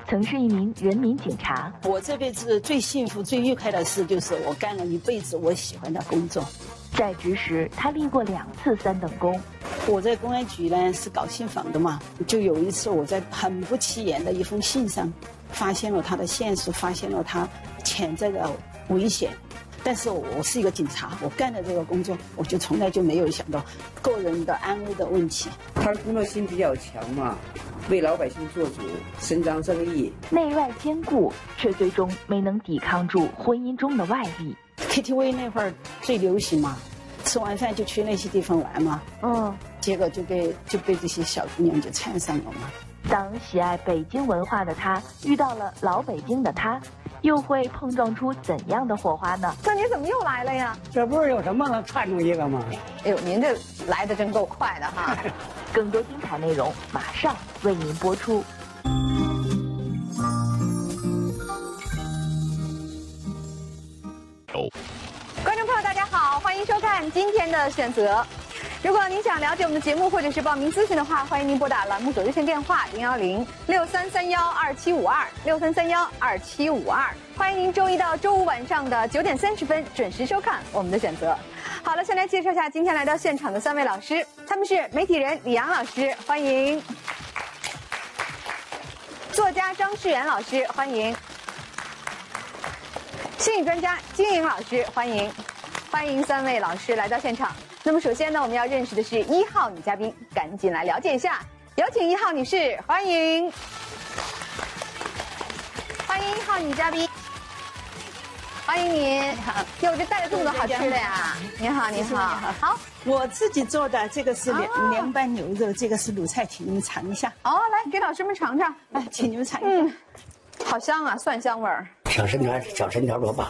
曾是一名人民警察。 我这辈子最幸福、最愉快的事，就是我干了一辈子我喜欢的工作。 在职时，他立过2次3等功。 我在公安局呢是搞信访的嘛，就有一次我在很不起眼的一封信上，发现了他的线索，发现了他潜在的危险。但是我是一个警察，我干的这个工作，我就从来就没有想到个人的安危的问题。 他工作心比较强嘛，为老百姓做主，伸张正义， 内外兼顾，却最终没能抵抗住婚姻中的外力。 KTV 那会儿最流行嘛，吃完饭就去那些地方玩嘛，结果就被这些小姑娘就缠上了嘛。 当喜爱北京文化的他遇到了老北京的他，又会碰撞出怎样的火花呢？ 那你怎么又来了呀？ 这不是有什么能串出一个吗？ 哎呦，您这来的真够快的哈！ 更多精彩内容马上为您播出。 观众朋友，大家好，欢迎收看今天的选择。如果您想了解我们的节目或者是报名咨询的话，欢迎您拨打栏目组热线电话010-6331-2752，633-12752。欢迎您周一到周五晚上的9点30分准时收看我们的选择。好了，先来介绍一下今天来到现场的3位老师，他们是媒体人李阳老师，欢迎；作家张世元老师，欢迎；心理专家金莹老师，欢迎。欢迎3位老师来到现场。那么首先呢，我们要认识的是1号女嘉宾，赶紧来了解一下。有请1号女士，欢迎。欢迎1号女嘉宾，欢迎您。好，哟，这带了这么多好吃的呀！您好，您好。好， 我自己做的，这个是凉拌牛肉，这个是卤菜，请你们尝一下。 哦，来给老师们尝尝。 来，请你们尝一下。 好香啊，蒜香味儿。 小身条多棒！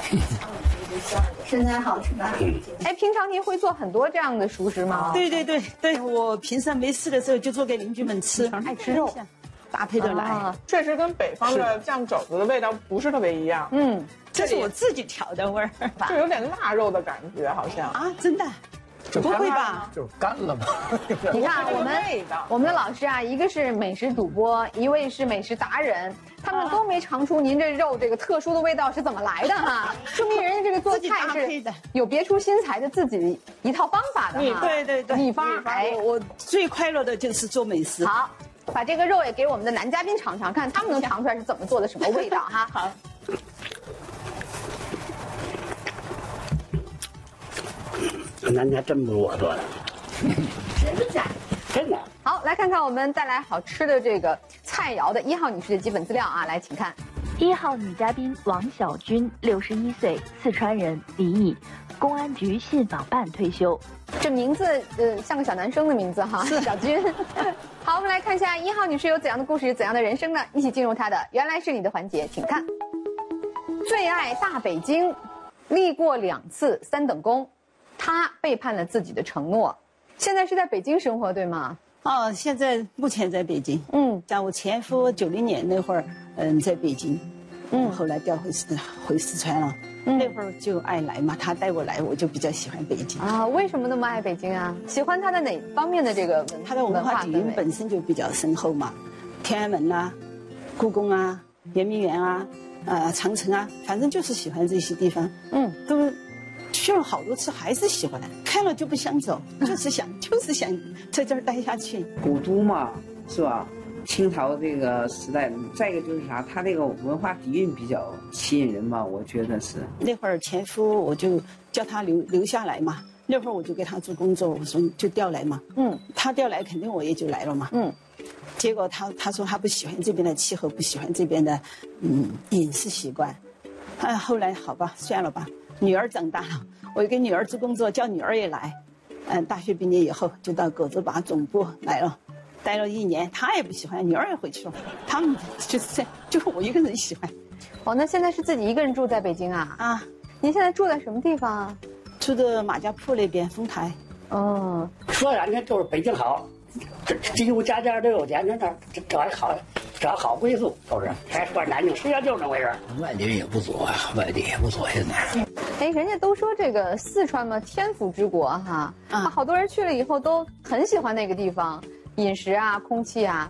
身材好是吧？哎，平常您会做很多这样的熟食吗？ 对，我平常没事的时候就做给邻居们吃， 爱吃肉， 搭配的来。 确实跟北方的酱肘子的味道不是特别一样。 这是我自己调的味儿， 就有点腊肉的感觉，好像啊，真的。不会吧？ 就是干了嘛。 你看我们的老师啊，一个是美食主播，一位是美食达人，他们都没尝出您这肉这个特殊的味道是怎么来的哈，说明人家这个做菜是有别出心裁的自己一套方法的哈。 对， 秘方。哎， 我最快乐的就是做美食。 好，把这个肉也给我们的男嘉宾尝尝，看他们能尝出来是怎么做的，什么味道哈。 好。 咱家真不是我做的，真的。 好，来看看我们带来好吃的这个菜肴的1号女士的基本资料啊，来，请看。 1号女嘉宾王小军，61岁，四川人，离异，公安局信访办退休。 这名字像个小男生的名字哈，小军。好，我们来看一下1号女士有怎样的故事，怎样的人生呢？一起进入她的原来是你的环节，请看。最爱大北京，立过2次3等功。他背叛了自己的承诺，现在是在北京生活，对吗？ 哦，现在目前在北京。像我前夫90年那会儿，在北京，后来调回四川了。那会儿就爱来嘛，他带我来，我就比较喜欢北京啊。为什么那么爱北京啊？喜欢他的哪方面的这个他的文化底蕴本身就比较深厚嘛，天安门啊，故宫啊，圆明园啊，长城啊，反正就是喜欢这些地方。都。去了好多次，还是喜欢，看了就不想走，就是想在这儿待下去。 古都嘛，是吧？清朝这个时代，再一个就是啥，他这个文化底蕴比较吸引人嘛，我觉得是。 那会儿前夫我就叫他留下来嘛，那会儿我就给他做工作，我说就调来嘛。他调来肯定我也就来了嘛。结果他说他不喜欢这边的气候，不喜欢这边的饮食习惯。后来好吧，算了吧。女儿长大了，我给女儿做工作，叫女儿也来。大学毕业以后就到狗子坝总部来了，待了1年，她也不喜欢，女儿也回去了。他们就是我一个人喜欢。 哦，那现在是自己一个人住在北京啊？啊，您现在住在什么地方啊？ 住的马家铺那边，丰台。 说人家就是北京好，这有家都有钱，这还好。找好归宿都是，还说南京，实际上就是那回事。外地也不错，外地也不错。现在， 哎，人家都说这个四川嘛，天府之国哈，好多人去了以后都很喜欢那个地方，饮食啊，空气啊，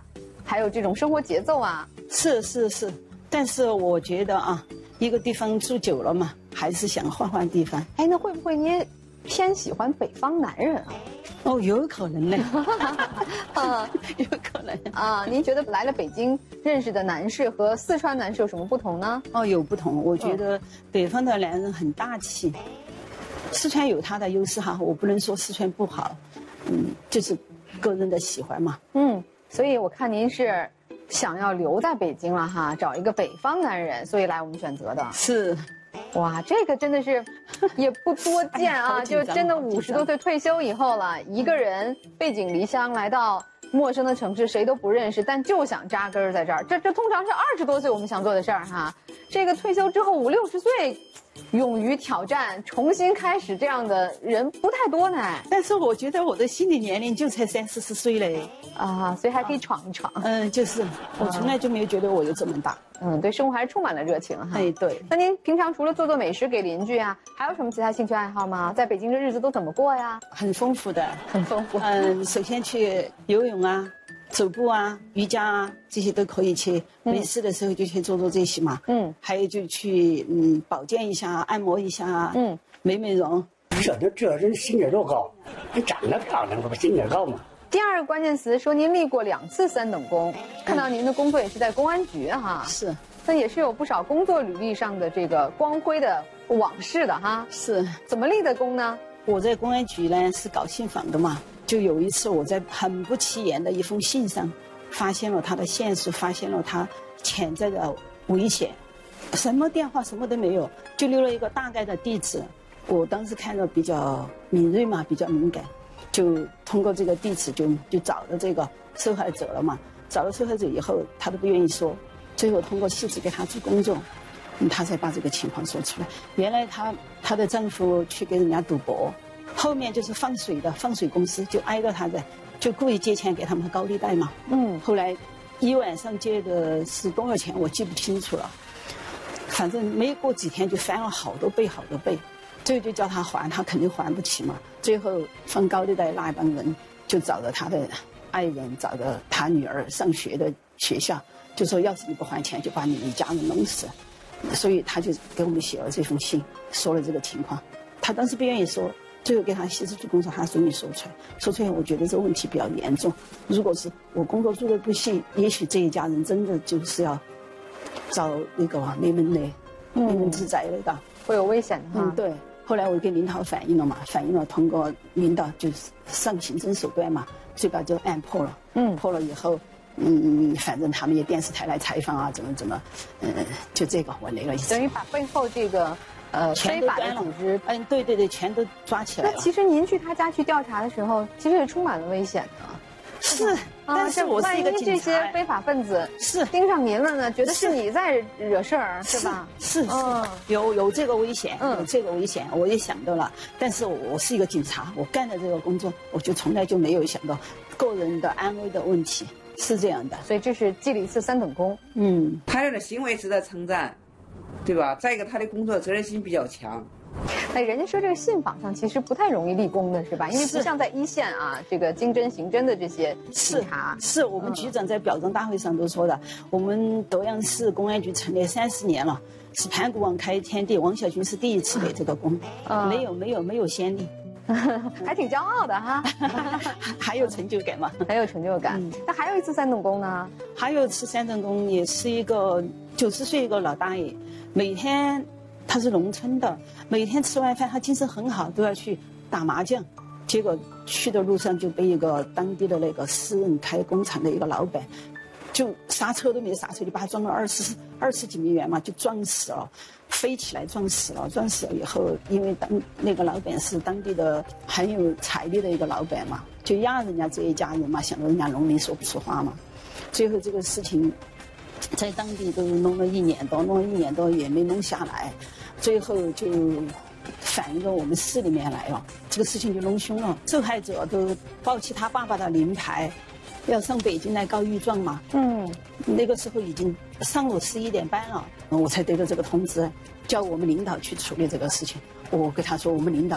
还有这种生活节奏啊。 是，但是我觉得啊，一个地方住久了嘛，还是想换换地方。 哎，那会不会你也偏喜欢北方男人啊？ 哦，有可能呢，有可能啊。您觉得来了北京认识的男士和四川男士有什么不同呢？ 哦，有不同。我觉得北方的男人很大气，四川有他的优势哈，我不能说四川不好，就是个人的喜欢嘛。 所以我看您是想要留在北京了哈，找一个北方男人，所以来我们选择的。 是。 哇，这个真的是也不多见啊！ 哎、 就真的50多岁退休以后了，一个人背井离乡来到陌生的城市，谁都不认识，但就想扎根在这儿。这通常是20多岁我们想做的事儿哈。这个退休之后50、60岁，勇于挑战、重新开始这样的人不太多呢。 但是我觉得我的心理年龄就才30、40岁嘞， 啊，所以还可以闯一闯。 就是我从来就没有觉得我有这么大。 对生活还是充满了热情哈。 哎，对。 那您平常除了做美食给邻居啊，还有什么其他兴趣爱好吗？在北京的日子都怎么过呀？ 很丰富的， 很丰富。 首先去游泳啊、走步啊、瑜伽啊，这些都可以去。没事的时候就去做这些嘛。还有就去保健一下、按摩一下。美容。 这人心眼多高，你长得漂亮，不心眼高吗？ 第2个关键词说您立过2次3等功，看到您的工作也是在公安局哈。 是。 那也是有不少工作履历上的这个光辉的往事的哈。 是。怎么立的功呢？ 我在公安局呢是搞信访的嘛，就有一次我在很不起眼的一封信上，发现了他的线索，发现了他潜在的危险，什么电话什么都没有，就留了一个大概的地址。我当时看着比较敏锐嘛，比较敏感，就通过这个地址就找到这个受害者了嘛。找到受害者以后，他都不愿意说，最后通过细致给他做工作，他才把这个情况说出来。原来她的丈夫去给人家赌博，后面就是放水公司就挨着他的，就故意借钱给他们高利贷嘛。后来一晚上借的是多少钱我记不清楚了，反正没过几天就翻了好多倍，最后就叫他还，他肯定还不起嘛。最后放高利贷那一帮人就找到他的爱人，找到他女儿上学的学校，就说要是你不还钱，就把你一家人弄死。所以他就给我们写了这封信，说了这个情况。他当时不愿意说，最后给他细致做工作，他终于说出来。我觉得这个问题比较严重，如果是我工作做的不细，也许这一家人真的就是要遭那个灭门之灾了的， 会有危险的。 对。后来我给领导反映了嘛，通过领导就上行政手段嘛，就把这个案破了。破了以后，反正他们也电视台来采访啊，怎么，就这个我那个意思。 等于把背后这个非法的组织， 对，全都抓起来了。 那其实您去他家去调查的时候，其实也充满了危险的。 是，但是我是一个警察， 万一这些非法分子是盯上您了呢，觉得是你在惹事儿，是吧？ 是，有这个危险，有这个危险，我也想到了。但是我是一个警察，我干的这个工作，我就从来就没有想到个人的安危的问题，是这样的。 所以这是记了1次3等功。 他的行为值得称赞，对吧？再一个，他的工作责任心比较强。 哎，人家说这个信访上其实不太容易立功的是吧？因为不像在一线啊，这个经侦、刑侦的这些警察。 是我们局长在表彰大会上都说的，我们德阳市公安局成立30年了，是盘古网开天地，王小军是第1次给这个功，没有先例。 还挺骄傲的哈， 还有成就感嘛？ 很有成就感。那还有1次3等功呢？ 还有1次3等功，也是一个90岁一个老大爷，每天他是农村的，每天吃完饭他精神很好，都要去打麻将，结果去的路上就被一个当地的那个私人开工厂的一个老板，就刹车都没刹车，就把他撞了20几米远嘛，就撞死了，飞起来撞死了以后，因为那个老板是当地的很有财力的一个老板嘛，就压人家这一家人嘛，想着人家农民说不出话嘛，最后这个事情在当地都弄了1年多也没弄下来，最后就反映到我们市里面来了，这个事情就弄凶了，受害者都抱起他爸爸的灵牌，要上北京来告御状嘛。那个时候已经上午11点半了，我才得到这个通知，叫我们领导去处理这个事情。我跟他说，我们领导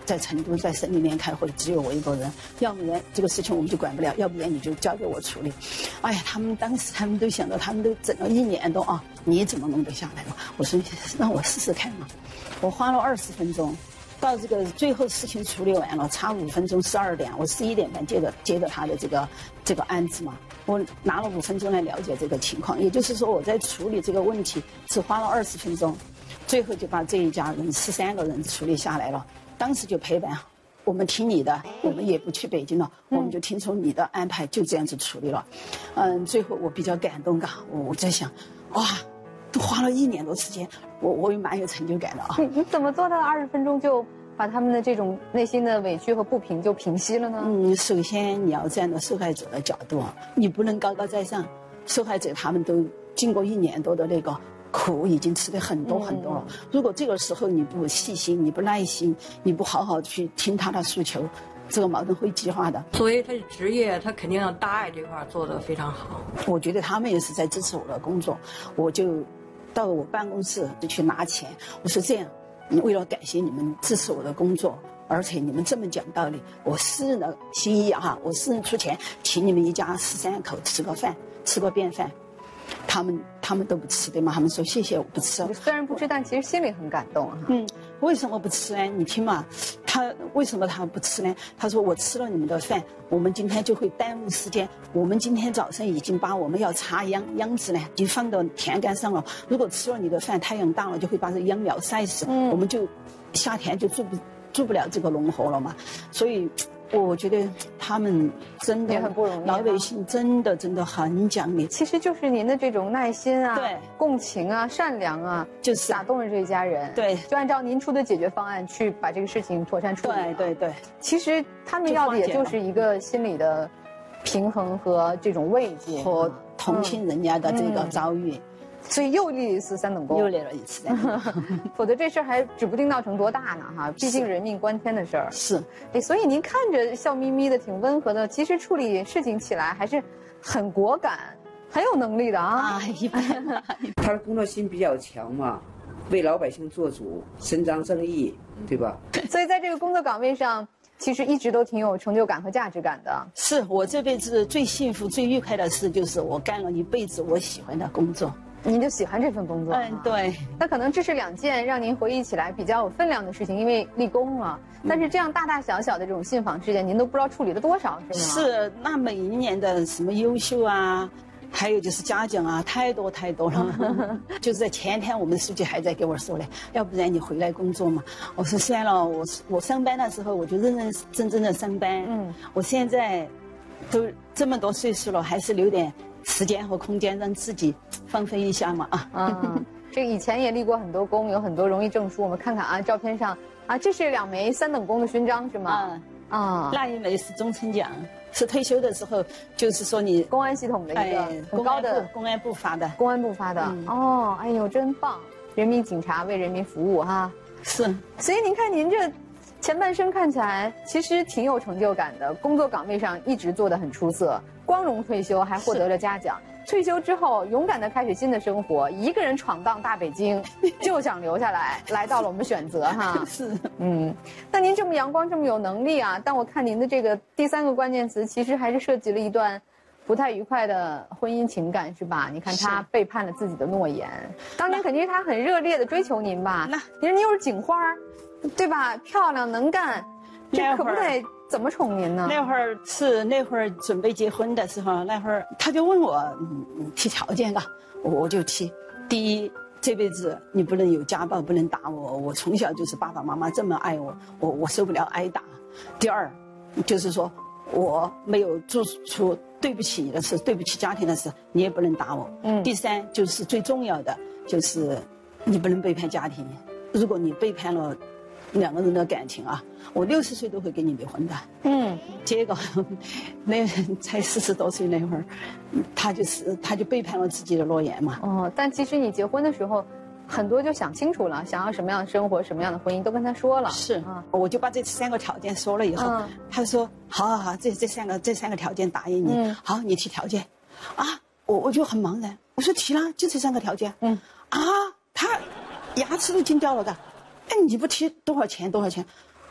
在成都在省里面开会，只有我一个人，要不然这个事情我们就管不了，要不然你就交给我处理。哎呀，当时他们都想到，他们都整了1年多啊，你怎么弄得下来嘛？我说让我试试看嘛。我花了20分钟，到这个最后事情处理完了，差5分钟12点，我11点半接的他的这个案子嘛。我拿了5分钟来了解这个情况，也就是说我在处理这个问题只花了20分钟，最后就把这一家人13个人处理下来了。当时就陪伴，我们听你的，我们也不去北京了，我们就听从你的安排，就这样子处理了。最后我比较感动啊，我在想，哇，都花了1年多时间，我也蛮有成就感的啊。 你怎么做到20分钟就把他们的这种内心的委屈和不平就平息了呢？ 首先你要站在受害者的角度，你不能高高在上。受害者他们都经过1年多的那个苦，已经吃的很多很多了。如果这个时候你不细心，你不耐心，你不好好去听他的诉求，这个矛盾会激化的。 作为他的职业，他肯定大爱这块做得非常好。 我觉得他们也是在支持我的工作，我就到我办公室就去拿钱。我说这样，为了感谢你们支持我的工作，而且你们这么讲道理，我私人的心意啊，我私人出钱请你们一家13口吃个饭，吃个便饭。他们都不吃对吗？他们说谢谢，我不吃。 虽然不吃，但其实心里很感动哈。 为什么不吃呢？你听嘛，为什么他不吃呢？他说我吃了你们的饭，我们今天就会耽误时间。我们今天早上已经把我们要插秧子呢，已经放到田杆上了。如果吃了你的饭，太阳大了就会把这秧苗晒死，我们就夏天就住不了这个农活了嘛。所以我觉得他们真的也很不容易， 老百姓真的很讲理。 其实就是您的这种耐心啊、 对、 共情啊、善良啊， 就是打动了这一家人。 对， 就按照您出的解决方案去把这个事情妥善处理。 对。 其实他们要的也就是一个心理的平衡和这种慰藉， 和同情人家的这个遭遇。 所以又立了一次3等功， 又立了一次否则这事儿还指不定闹成多大呢哈！毕竟人命关天的事儿。 是， 所以您看着笑眯眯的，挺温和的，其实处理事情起来还是很果敢、很有能力的啊。 一般。 他的工作心比较强嘛，为老百姓做主，伸张正义，对吧？ 所以在这个工作岗位上，其实一直都挺有成就感和价值感的。 是我这辈子最幸福、最愉快的事，就是我干了一辈子我喜欢的工作。 您就喜欢这份工作？ 对。 那可能这是2件让您回忆起来比较有分量的事情，因为立功了。但是这样大大小小的这种信访事件，您都不知道处理了多少，是吗？ 是，那每一年的什么优秀啊，还有就是嘉奖啊，太多了。就是在前天，我们书记还在给我说嘞，要不然你回来工作嘛。我说算了，我上班的时候我就认认真真的上班。我现在都这么多岁数了，还是留点时间和空间让自己放飞一下嘛这个以前也立过很多功，有很多荣誉证书。我们看看啊，照片上啊，这是2枚3等功的勋章是吗？ 那一枚是忠诚奖，是退休的时候，就是说你公安系统的一个很高的公安部发的。 公安部发的哦，哎呦，真棒！人民警察为人民服务哈。 是。 所以您看您这前半生看起来其实挺有成就感的，工作岗位上一直做得很出色，光荣退休，还获得了嘉奖。退休之后，勇敢地开始新的生活，一个人闯荡大北京，就想留下来，来到了我们选择哈。 是， 那您这么阳光，这么有能力啊，但我看您的这个第3个关键词，其实还是涉及了一段不太愉快的婚姻情感，是吧？你看他背叛了自己的诺言，当年肯定是他很热烈的追求您吧？你说您又是警花，对吧？漂亮能干，这可不得怎么宠您呢？ 那会儿准备结婚的时候，那会儿他就问我提条件啊，我就提。第一，这辈子你不能有家暴，不能打我，我从小就是爸爸妈妈这么爱我，我受不了挨打。第二，就是说我没有做出对不起你的事，对不起家庭的事，你也不能打我。第三，就是最重要的，就是你不能背叛家庭。如果你背叛了2个人的感情啊，我60岁都会跟你离婚的。结果那人才40多岁那会儿，他就背叛了自己的诺言嘛。 但其实你结婚的时候，很多就想清楚了，想要什么样的生活，什么样的婚姻，都跟他说了。 是我就把这3个条件说了以后，他说好，这三个条件答应你。好，你提条件啊，我就很茫然，我说提了，就这3个条件。他牙齿都惊掉了的。你不提多少钱啊？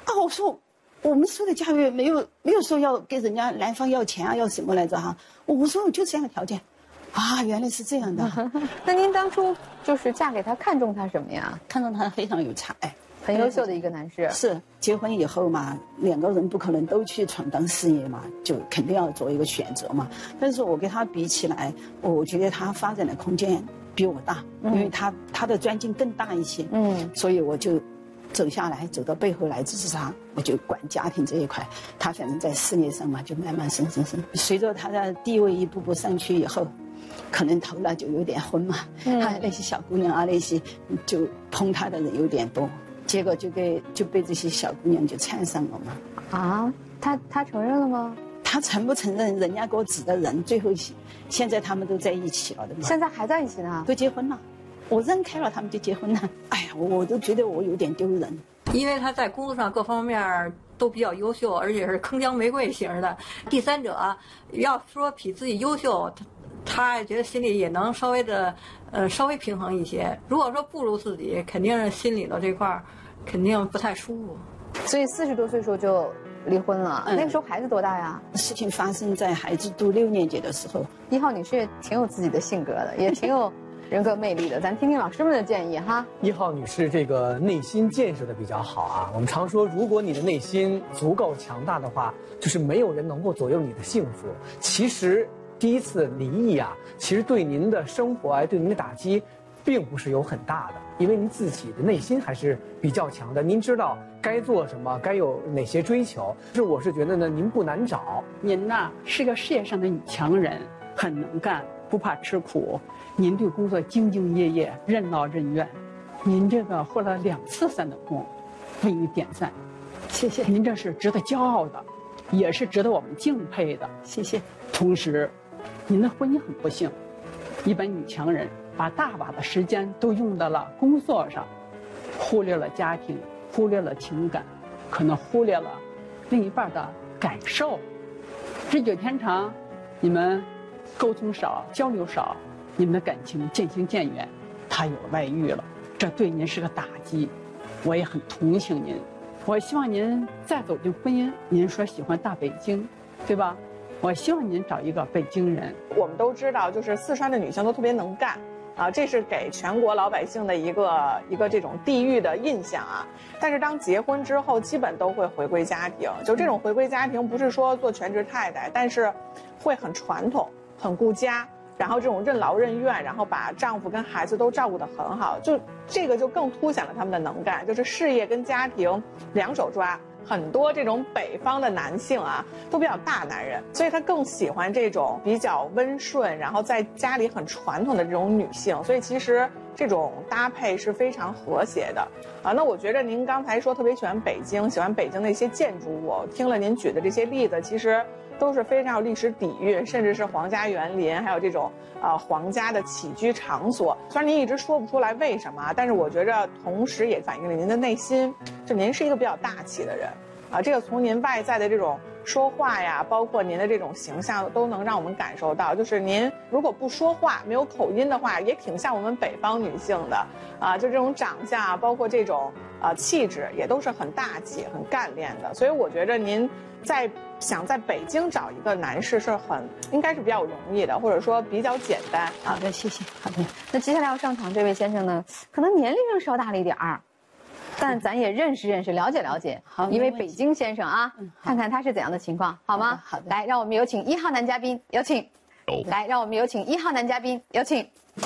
我说我们说的家约没有说要给人家男方要钱啊，要什么来着哈？我说我就这样的条件，啊，原来是这样的。 那您当初就是嫁给他，看中他什么呀？ 看中他非常有才， 很优秀的一个男士。 是结婚以后嘛，两个人不可能都去闯荡事业嘛，就肯定要做一个选择嘛。但是我跟他比起来，我觉得他发展的空间比我大，因为他的专精更大一些。所以我就走下来，走到背后来支持他，我就管家庭这一块。他反正在事业上嘛，就慢慢升。随着他的地位一步步上去以后，可能头脑就有点昏嘛。那些小姑娘啊，那些就碰他的人有点多，结果就被这些小姑娘就缠上了嘛。 啊，他承认了吗？ 他承不承认？人家给我指的人，最后现在他们都在一起了的嘛。 现在还在一起呢？ 都结婚了。我认开了，他们就结婚了。哎呀，我都觉得我有点丢人。 因为他在工作上各方面都比较优秀，而且是铿锵玫瑰型的。第三者要说比自己优秀，他也觉得心里也能稍微平衡一些。如果说不如自己，肯定是心里头这块肯定不太舒服。 所以40多岁时候就离婚了。那个时候孩子多大呀？ 事情发生在孩子读6年级的时候。 1号女士也挺有自己的性格的，也挺有人格魅力的，咱听听老师们的建议哈。 1号女士这个内心建设的比较好啊。我们常说，如果你的内心足够强大的话，就是没有人能够左右你的幸福。其实第一次离异啊，其实对您的生活对您的打击，并不是有很大的，因为您自己的内心还是比较强的。您知道该做什么，该有哪些追求。我是觉得呢，您不难找。 您呢是个事业上的女强人，很能干，不怕吃苦。您对工作兢兢业业，任劳任怨，您这个获了2次3等功，为您点赞， 谢谢。 您这是值得骄傲的，也是值得我们敬佩的， 谢谢。 同时，您的婚姻很不幸，一般女强人把大把的时间都用到了工作上，忽略了家庭，忽略了情感，可能忽略了另一半的感受。日久天长，你们沟通少，交流少，你们的感情渐行渐远，他有外遇了，这对您是个打击，我也很同情您。我希望您再走进婚姻，您说喜欢大北京，对吧？我希望您找一个北京人。 我们都知道，就是四川的女性都特别能干，这是给全国老百姓的一个这种地域的印象啊。但是当结婚之后，基本都会回归家庭。就这种回归家庭，不是说做全职太太，但是会很传统，很顾家。然后这种任劳任怨，然后把丈夫跟孩子都照顾得很好，就这个就更凸显了他们的能干，就是事业跟家庭两手抓。很多这种北方的男性啊，都比较大男人，所以他更喜欢这种比较温顺，然后在家里很传统的这种女性。所以其实这种搭配是非常和谐的啊。那我觉得您刚才说特别喜欢北京，喜欢北京的一些建筑物，听了您举的这些例子，其实都是非常有历史底蕴，甚至是皇家园林，还有这种皇家的起居场所。虽然您一直说不出来为什么，但是我觉着同时也反映了您的内心，就您是一个比较大气的人啊。这个从您外在的这种说话呀，包括您的这种形象，都能让我们感受到，就是您如果不说话，没有口音的话，也挺像我们北方女性的啊。就这种长相啊，包括这种气质，也都是很大气、很干练的。所以我觉着您想在北京找一个男士是应该是比较容易的，或者说比较简单。 好的，谢谢。好的， 那接下来要上场这位先生呢，可能年龄上稍大了一点儿，但咱也认识认识，了解了解。 好， 一位北京先生啊，看看他是怎样的情况，好吗？ 好的。 来，让我们有请1号男嘉宾，有请。来，让我们有请1号男嘉宾，有请。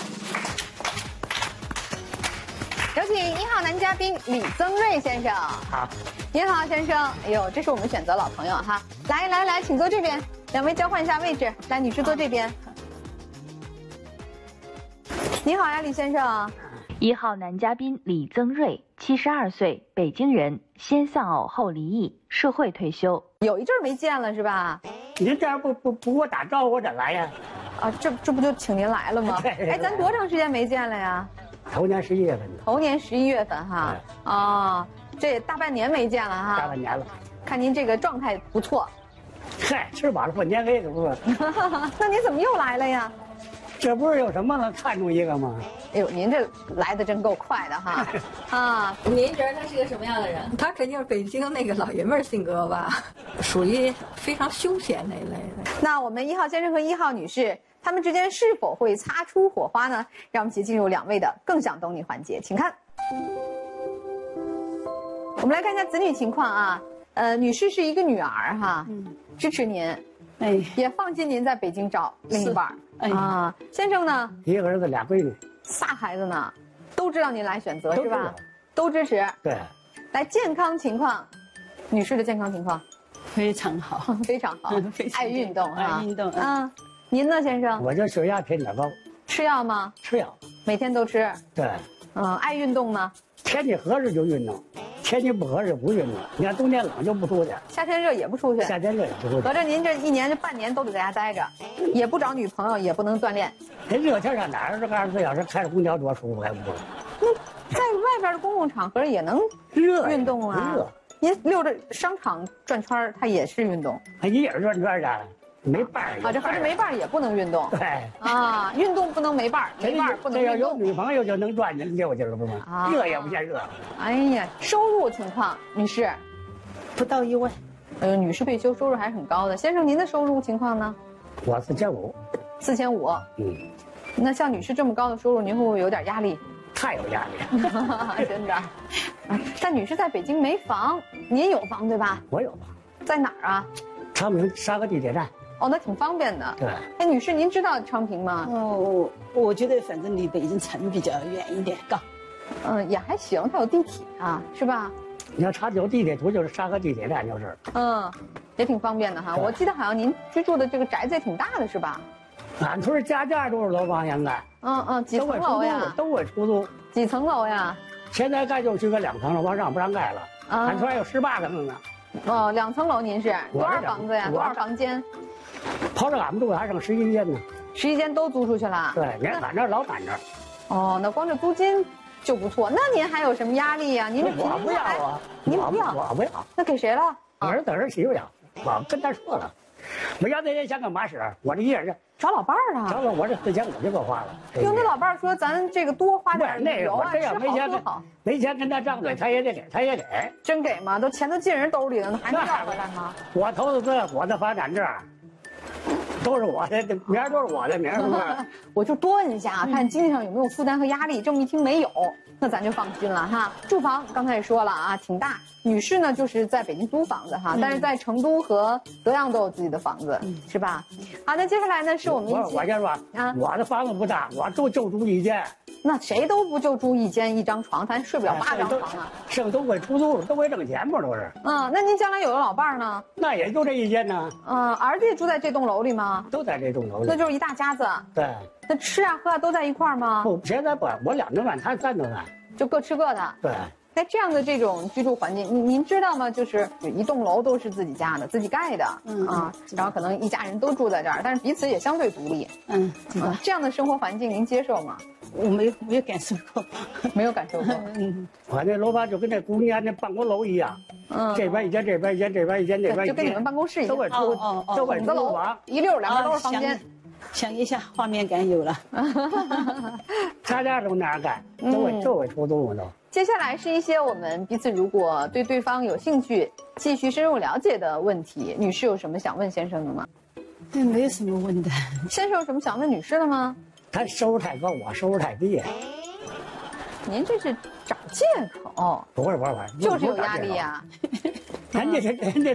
有请1号男嘉宾李增瑞先生。 好。 您好，先生。哎呦，这是我们选择老朋友哈。来，请坐这边，两位交换一下位置。来，女士坐这边。你好呀，李先生。 1号男嘉宾李增瑞，72岁，北京人，先丧偶后离异，社会退休。 有一阵没见了是吧？ 您这样不给我打招呼，我咋来呀？ 啊，这不就请您来了吗？哎，咱多长时间没见了呀？ 头年11月份。 头年11月份哈。啊，这也大半年没见了哈。 大半年了。 看您这个状态不错。 嗨，吃饱了混年肥，怎么说？ 那您怎么又来了呀？ 这不是有什么能看出一个吗？ 哎呦，您这来的真够快的哈！啊， 您觉得他是个什么样的人？他肯定是北京那个老爷们儿性格吧，属于非常休闲那一类的。 那我们1号先生和1号女士，他们之间是否会擦出火花呢？让我们一起进入2位的更想懂你环节，请看。我们来看一下子女情况啊。女士是一个女儿哈，支持您， 哎， 也放心您在北京找另一半。啊，先生呢？ 一个儿子俩闺女仨孩子呢，都知道您来选择是吧都知道？ 都支持。 对， 来健康情况，女士的健康情况非常好， 非常好， 非常爱运动啊， 爱运动。 啊，您呢，先生？ 我这血压偏点高， 吃药吗？ 吃药。 每天都吃。 对， 爱运动吗？ 天气合适就运动，天气不合适不运动。你看冬天冷就不出去， 夏天热也不出去。 夏天热也不出去。 合着您这1年这半年都得在家待着，也不找女朋友，也不能锻炼。 这热天上哪儿这个24小时开着空调多舒服，还不是？ 那在外边的公共场合也能热运动啊。 热。 您溜着商场转圈，它也是运动。 一人转圈的，没伴儿。 啊，这合着没伴儿也不能运动。 对。 啊，运动不能没伴儿，没伴儿不能运动。 这要有女朋友就能转进溜去了，不吗？热也不嫌热。 哎呀，收入情况，女士， 不到1万。 女士退休收入还是很高的。先生，您的收入情况呢？ 我4500。 4500。那像女士这么高的收入，您会不会有点压力？ 太有压力了，真的。但女士在北京没房，您有房对吧？ 我有房。 在哪儿啊？ 昌平沙河地铁站。 哦，那挺方便的。 对。 哎，女士，您知道昌平吗？ 我觉得反正离北京城比较远一点，高。 也还行，它有地铁啊，是吧？ 你要查有地铁图，就是沙河地铁站就是。 也挺方便的哈。我记得好像您居住的这个宅子也挺大的，是吧？ 俺村家都是楼房，现在。 几层楼呀？ 都会出租。 几层楼呀？ 现在盖就是个2层了，往上不让盖了。俺村还有18层呢。 2层楼，您是多少房子呀？多少房间？ 刨着俺们住还剩11间呢。 11间都租出去了。 对，连俺这老板这。 那光这租金就不错。那您还有什么压力呀？您这我不要啊， 您不要， 我不要。 那给谁了？ 儿子儿媳妇要，我跟他说了，我要那些钱干嘛使？我这一人找老伴儿啊。 找我这4500就给我花了。 哟，那老伴儿说咱这个多花点旅游啊， 这要没钱跟他张嘴，他也得给，他也给。 真给吗？钱都进人兜里了，那还能要回来吗？ 我投资我的房产证，都是我的，名儿都是我的名儿，是不是？ 我就多问一下，看经济上有没有负担和压力。这么一听没有，那咱就放心了哈。住房刚才也说了啊，挺大。女士呢就是在北京租房子哈，但是在成都和德阳都有自己的房子，是吧？好，那接下来呢是我们我先说啊，我的房子不大，我就住一间。 那谁都不就住一间1张床，咱睡不了8张床啊。 剩都会出租，都会挣钱不都是？ 那您将来有了老伴儿呢？ 那也就这一间呢。 儿子也住在这栋楼里吗？ 都在这栋楼里。 那就是一大家子。 对。 那吃啊喝啊都在一块儿吗？ 不，现在不，我2顿饭，他3顿饭， 就各吃各的。 对。 在这样的这种居住环境，您知道吗？就是一栋楼都是自己家的，自己盖的，然后可能一家人都住在这儿，但是彼此也相对独立，这样的生活环境您接受吗？ 我没有感受过， 没有感受过。 我那楼房就跟那公家那办公楼一样，这边一间，这边一间，这边一间，这边一间， 就跟你们办公室一样， 都会出，都会出租房， 一溜2边都是房间。 想一下，画面感有了。 家都那样干，都会出租都。 接下来是一些我们彼此如果对对方有兴趣、继续深入了解的问题。女士有什么想问先生的吗？ 没有什么问的。 先生有什么想问女士的吗？ 他收入太高，我收入太低。 您这是找借口。 不是， 就是有压力呀。 人家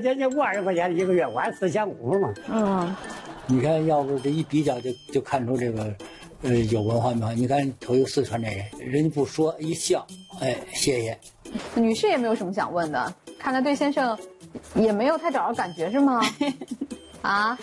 50块钱1个月，我还4500嘛。 你看，要不这一比较就看出这个，有文化没有？你看头一个四川这人家不说一笑，谢谢。 女士也没有什么想问的，看来对先生也没有太找着感觉是吗？啊？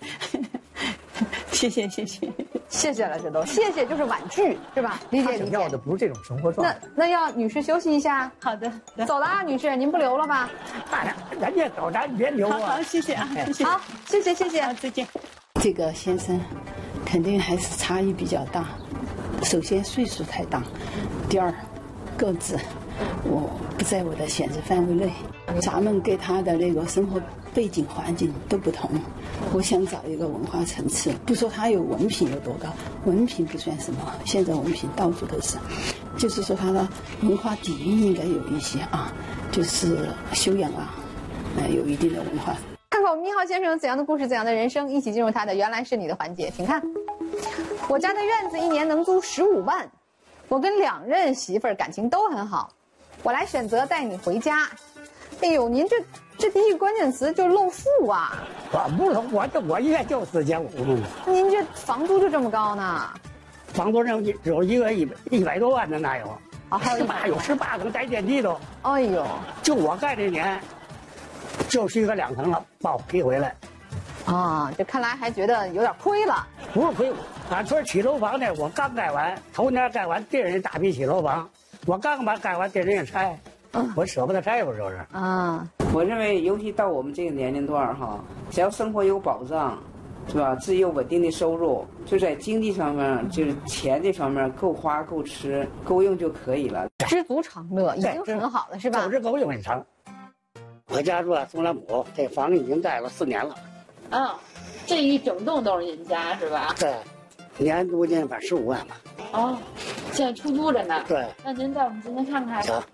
谢谢了，这都谢谢就是婉拒是吧？理解。 他想要的不是这种生活状态。 那要女士休息一下。 好的， 走了啊，女士，您不留了吧？ 人家走，咱别留啊。 好，谢谢啊，谢谢。 好，谢谢， 再见。这个先生肯定还是差异比较大，首先岁数太大，第二个子我不在我的选择范围内，咱们跟他的那个生活背景环境都不同， 我想找一个文化层次，不说他有文凭有多高，文凭不算什么，现在文凭到处都是，就是说他的文化底蕴应该有一些啊，就是修养啊，有一定的文化。 看看我们一号先生有怎样的故事，怎样的人生，一起进入他的原来是你的环节，请看。我家的院子一年能租15万，我跟2任媳妇儿感情都很好，我来选择带你回家。哎呦，您这第一个关键词就露富啊！ 我不是我一月就45万。 您这房租就这么高呢？ 房租有一个100多万的那有， 还有 18层带电梯都。 哎呦， 就我盖这年，就是一个2层了，把我批回来。 啊，这看来还觉得有点亏了。 不是亏，俺村起楼房呢，我刚盖完，头年盖完，第二年大批起楼房，我刚把盖完，第二年也拆。我舍不得拆，不是？ 啊， 我认为，尤其到我们这个年龄段哈，只要生活有保障，是吧？自己有稳定的收入，就在经济上面，就是钱这方面够花、够吃、够用就可以了。 知足常乐已经很好了，是吧？ 够吃够用很长。我家住松兰堡，这房子已经盖了4年了。 这一整栋都是您家是吧？ 对，年租金反正15万吧。 哦，现在出租着呢。 对。 那您带我们进去看看。 行。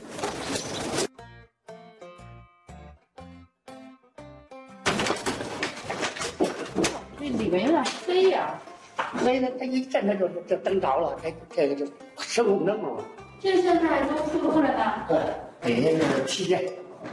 里面有点黑呀， 黑的，它一震它就灯着了，这个就声控灯了。 这现在都出租着呢。 对，底下是7间。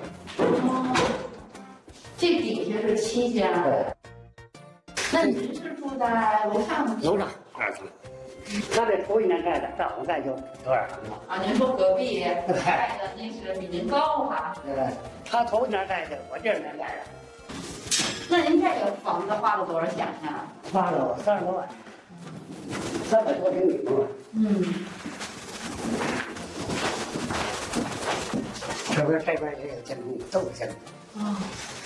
这底下是7间。 对。 那您是住在楼上吗？ 楼上2层。他这头1年盖的，再往盖就有2层了。 啊，您说隔壁盖的那是比您高哈？ 对，他头1年盖的，我第2年盖的。 那您这个房子花了多少钱呀？ 花了30多万，300多平米嘛。这边这边也有监控，都有监控。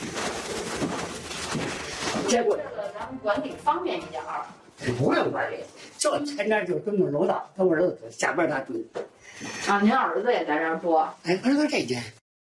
结果咱们管理方便一点儿。 不用管理，就前面就蹲着楼道，都是儿子，下边他蹲。 您儿子也在这儿住？ 哎，儿子这间。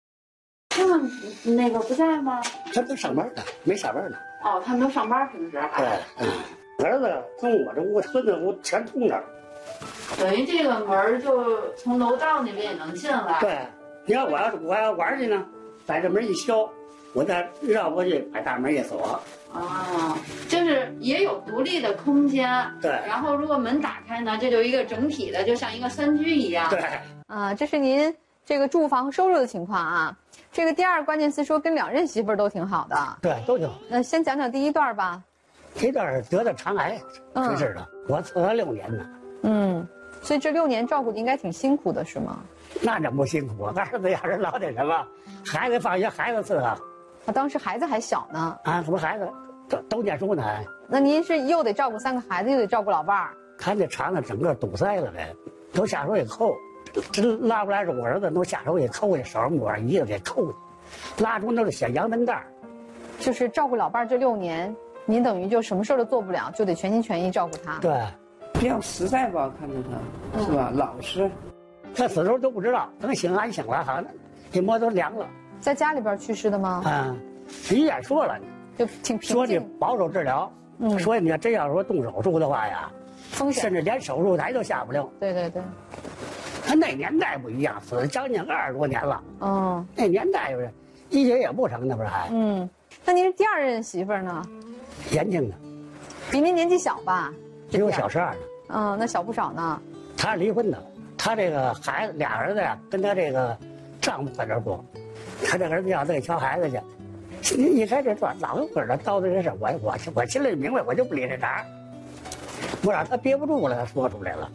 那个不在吗？ 他都上班呢，没下班呢。 哦，他们都上班，平时还。 对，儿子跟我这屋、孙子屋全通着。 等于这个门就从楼道那边也能进来。 对，你要我要玩去呢，把这门一销，我再绕过去，把大门一锁。 就是也有独立的空间。 对。 然后如果门打开呢，这就一个整体的，就像一个3居一样。 对。 这是您这个住房收入的情况啊。这个第2关键词说跟2任媳妇儿都挺好的。 对，都挺好。 那先讲讲第1段吧。 这段得的肠癌去世的，我伺候6年呢。 所以这6年照顾的应该挺辛苦的，是吗？ 那怎么不辛苦啊？儿子要是老点什么，孩子放学孩子伺候。 当时孩子还小呢。 可不孩子都念书呢。 那您是又得照顾3个孩子，又得照顾老伴儿。 他那肠子整个堵塞了呗，都下手给扣。这拉不来是我儿子，都下手给扣去，手上抹上胰子给扣去，拉出那个小羊粪蛋。 就是照顾老伴儿这6年，您等于就什么事儿都做不了，就得全心全意照顾他。 对， 比较实在吧，看着他，是吧？老实。 他死的时候都不知道，等醒俺醒了，好像这馍都凉了。 在家里边去世的吗？ 医院说了， 就挺平静。 说你保守治疗，说你要真要说动手术的话呀， 风险甚至连手术台都下不了。 对。 他那年代不一样，死了将近20多年了。那年代就是医学也不成，那不是还？ 那您是第2任媳妇儿呢？ 年轻的， 比您年纪小吧？ 比我小12 呢。那小不少呢。 他是离婚的，他这个孩子俩儿子呀，跟他这个丈夫在这住，他这儿子要再瞧孩子去。一开始说老有跟他叨叨这事，我心里明白，我就不理这茬。我让他憋不住了，他说出来了。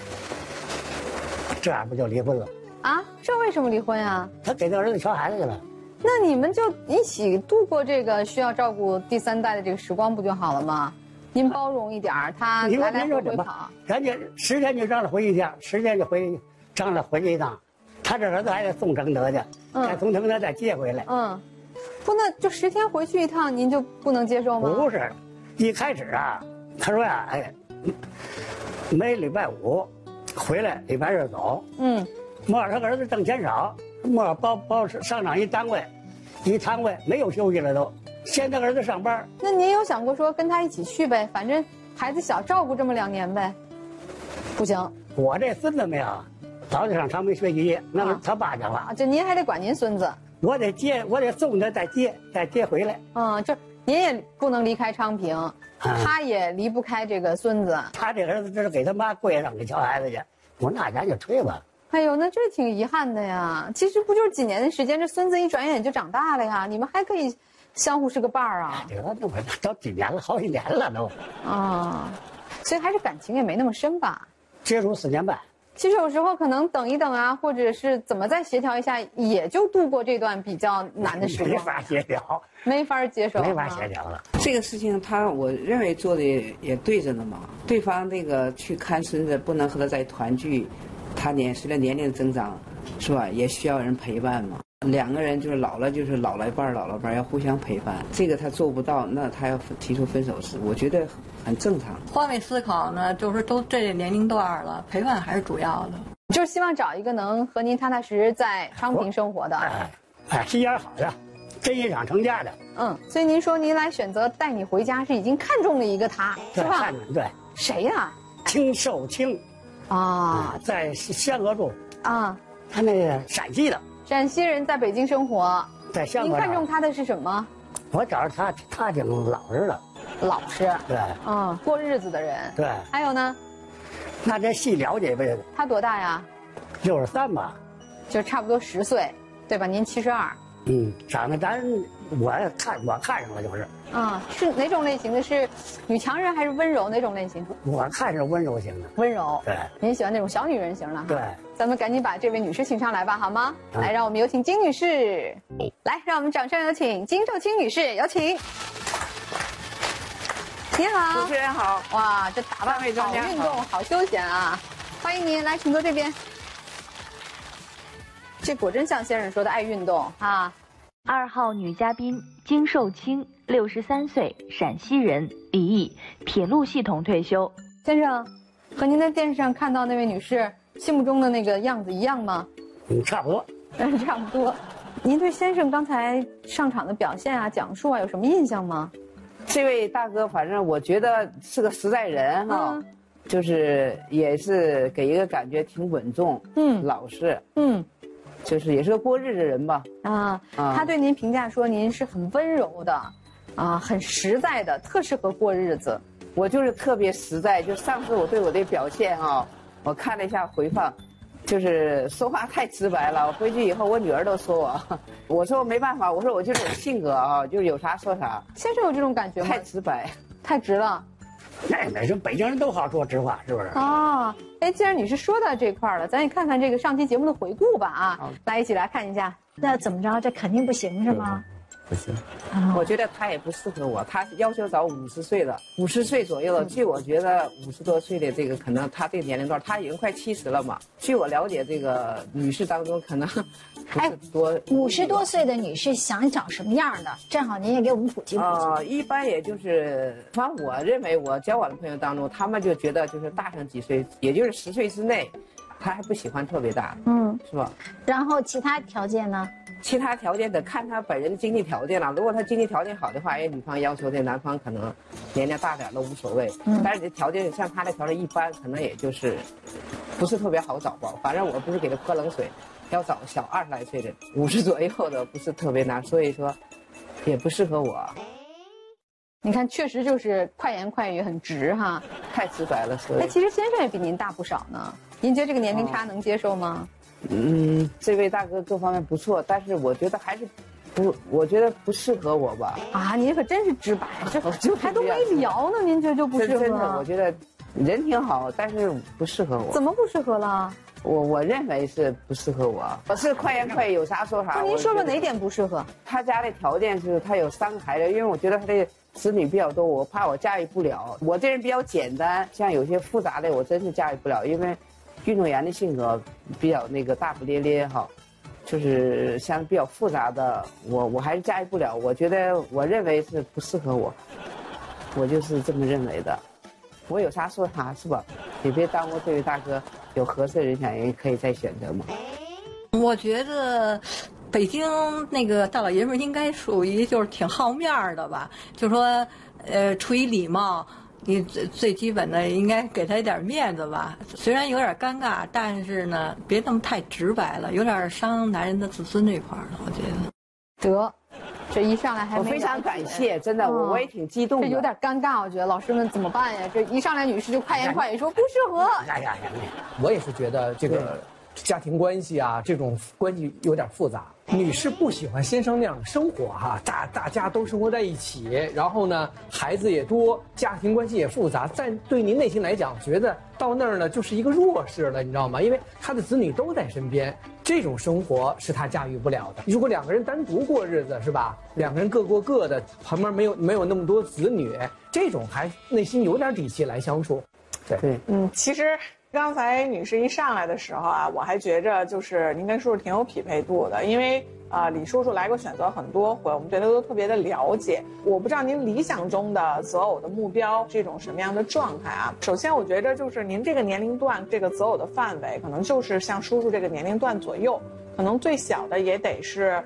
这样不就离婚了？ 这为什么离婚呀？ 他给他儿子瞧孩子去了。 那你们就一起度过这个需要照顾第3代的这个时光不就好了吗？您包容一点儿，他来来回回跑。 人家10天就让他回一趟，10天就让他回去一趟。他这儿子还得送承德去，再从承德再接回来。 不，那就10天回去一趟，您就不能接受吗？ 不是，一开始他说呀，每礼拜5回来，礼拜日走。莫尔他儿子挣钱少，莫尔包上场一单位没有休息了都， 现在儿子上班。 那您有想过说跟他一起去呗？反正孩子小，照顾这么2年呗。不行， 我这孙子没有，早就上长春学习，那是他爸去了。 就您还得管您孙子。 我得送他，再接回来。 就您也不能离开昌平，他也离不开这个孙子。 他这儿子这是给他妈跪上给瞧孩子去，我那咱就吹吧。 哎呦，那这挺遗憾的呀。其实不就是几年的时间，这孙子一转眼就长大了呀，你们还可以相互是个伴儿啊。 这个那都几年了，好几年了都。 所以还是感情也没那么深吧。 接触4年半。 其实有时候可能等一等啊，或者是怎么再协调一下，也就度过这段比较难的时光。 没法协调， 没法接受， 没法协调了。 这个事情我认为做的也对着呢嘛。对方那个去看孙子，不能和他在团聚，他随着年龄增长，是吧？也需要人陪伴嘛。2个人就是老了，就是老来伴要互相陪伴。这个他做不到，那他要提出分手是，我觉得很正常。 换位思考呢，就是都这年龄段了，陪伴还是主要的。 就是希望找一个能和您踏踏实实在昌平生活的， 心眼好的，真心想成家的。 所以您说您来选择带你回家，是已经看中了一个他，是吧？ 看中对。 谁呀？ 丁寿清。在香河住。他那个陕西的。 陕西人在北京生活， 在香河。 您看中他的是什么？ 我找着他挺老实的。 老实。 对。 过日子的人。 对。 还有呢？ 那这细了解呗。 他多大呀 ？63吧。 就差不多10岁，对吧？您72。 长得我看上了就是。 是哪种类型的？是女强人还是温柔哪种类型？ 我看是温柔型的。 温柔。 对。 您喜欢那种小女人型的？ 对。 咱们赶紧把这位女士请上来吧，好吗？来，让我们有请金女士。来，让我们掌声有请金寿清女士，有请。你好， 主持人好。 哇，这打扮好运动，好休闲啊！欢迎您来，请坐这边。这果真像先生说的爱运动啊。 2号女嘉宾金寿清，63岁，陕西人，离异，铁路系统退休。 先生，和您在电视上看到那位女士心目中的那个样子一样吗？ 差不多。 差不多。您对先生刚才上场的表现啊、讲述啊有什么印象吗？ 这位大哥，反正我觉得是个实在人哈，就是也是给一个感觉挺稳重，老实，就是也是个过日子人吧。 他对您评价说您是很温柔的，很实在的，特适合过日子。 我就是特别实在，就上次我对我的表现我看了一下回放，就是说话太直白了。我回去以后，我女儿都说我说没办法，我说我就这种性格就是有啥说啥。 先生有这种感觉吗？ 太直白， 太直了。 那没事，北京人都好说直话，是不是？ 既然女士说到这块了，咱也看看这个上期节目的回顾吧来，一起来看一下。 那怎么着？这肯定不行是吗？ 不行，我觉得他也不适合我。他要求找50岁的，50岁左右的。据我觉得50多岁的这个，可能他这个年龄段，他已经快70了嘛。据我了解，这个女士当中可能不是多。 50多岁的女士想找什么样的？正好您也给我们普及普及。 一般也就是，反正我认为我交往的朋友当中，他们就觉得就是大上几岁，也就是10岁之内，他还不喜欢特别大，是吧？ 然后其他条件呢？ 其他条件得看他本人的经济条件了。如果他经济条件好的话，女方要求的男方可能年龄大点都无所谓。但是这条件像他的条件一般，可能也就是不是特别好找吧。反正我不是给他泼冷水，要找小20来岁的，50左右的不是特别难，所以说也不适合我。 你看，确实就是快言快语，很直哈， 太直白了。所以， 其实先生也比您大不少呢。您觉得这个年龄差能接受吗？ 这位大哥各方面不错，但是我觉得还是我觉得不适合我吧。 您可真是直白，这还都没聊呢，您这就不适合？ 真的，我觉得人挺好，但是不适合我。 怎么不适合了？ 我认为是不适合我。我是快言快语，有啥说啥。 您说说哪点不适合？ 他家的条件是他有3个孩子，因为我觉得他的子女比较多，我怕我驾驭不了。我这人比较简单，像有些复杂的我真是驾驭不了，因为运动员的性格比较那个大不咧咧就是像比较复杂的，我还是驾驭不了。我认为是不适合我，我就是这么认为的。我有啥说啥是吧？也别耽误这位大哥，有合适人选也可以再选择嘛。 我觉得北京那个大老爷们应该属于就是挺好面儿的吧，就说出于礼貌。你最基本的应该给他一点面子吧，虽然有点尴尬，但是呢，别那么太直白了，有点伤男人的自尊这块的，我觉得。 得，这一上来还没。 我非常感谢，真的，我也挺激动的。 这有点尴尬，我觉得老师们怎么办呀？这一上来女士就快言快语说不适合。 我也是觉得这个家庭关系啊，这种关系有点复杂。女士不喜欢先生那样的生活哈，大家都生活在一起，然后呢，孩子也多，家庭关系也复杂。但对您内心来讲，觉得到那儿呢就是一个弱势了，你知道吗？因为他的子女都在身边，这种生活是他驾驭不了的。如果两个人单独过日子，是吧？两个人各过各的，旁边没有那么多子女，这种还内心有点底气来相处。 对， 其实。刚才女士一上来的时候啊，我还觉着就是您跟叔叔挺有匹配度的，因为李叔叔来过选择很多回，我们对他都特别的了解。我不知道您理想中的择偶的目标是一种什么样的状态啊？首先，我觉着就是您这个年龄段这个择偶的范围，可能就是像叔叔这个年龄段左右，可能最小的也得是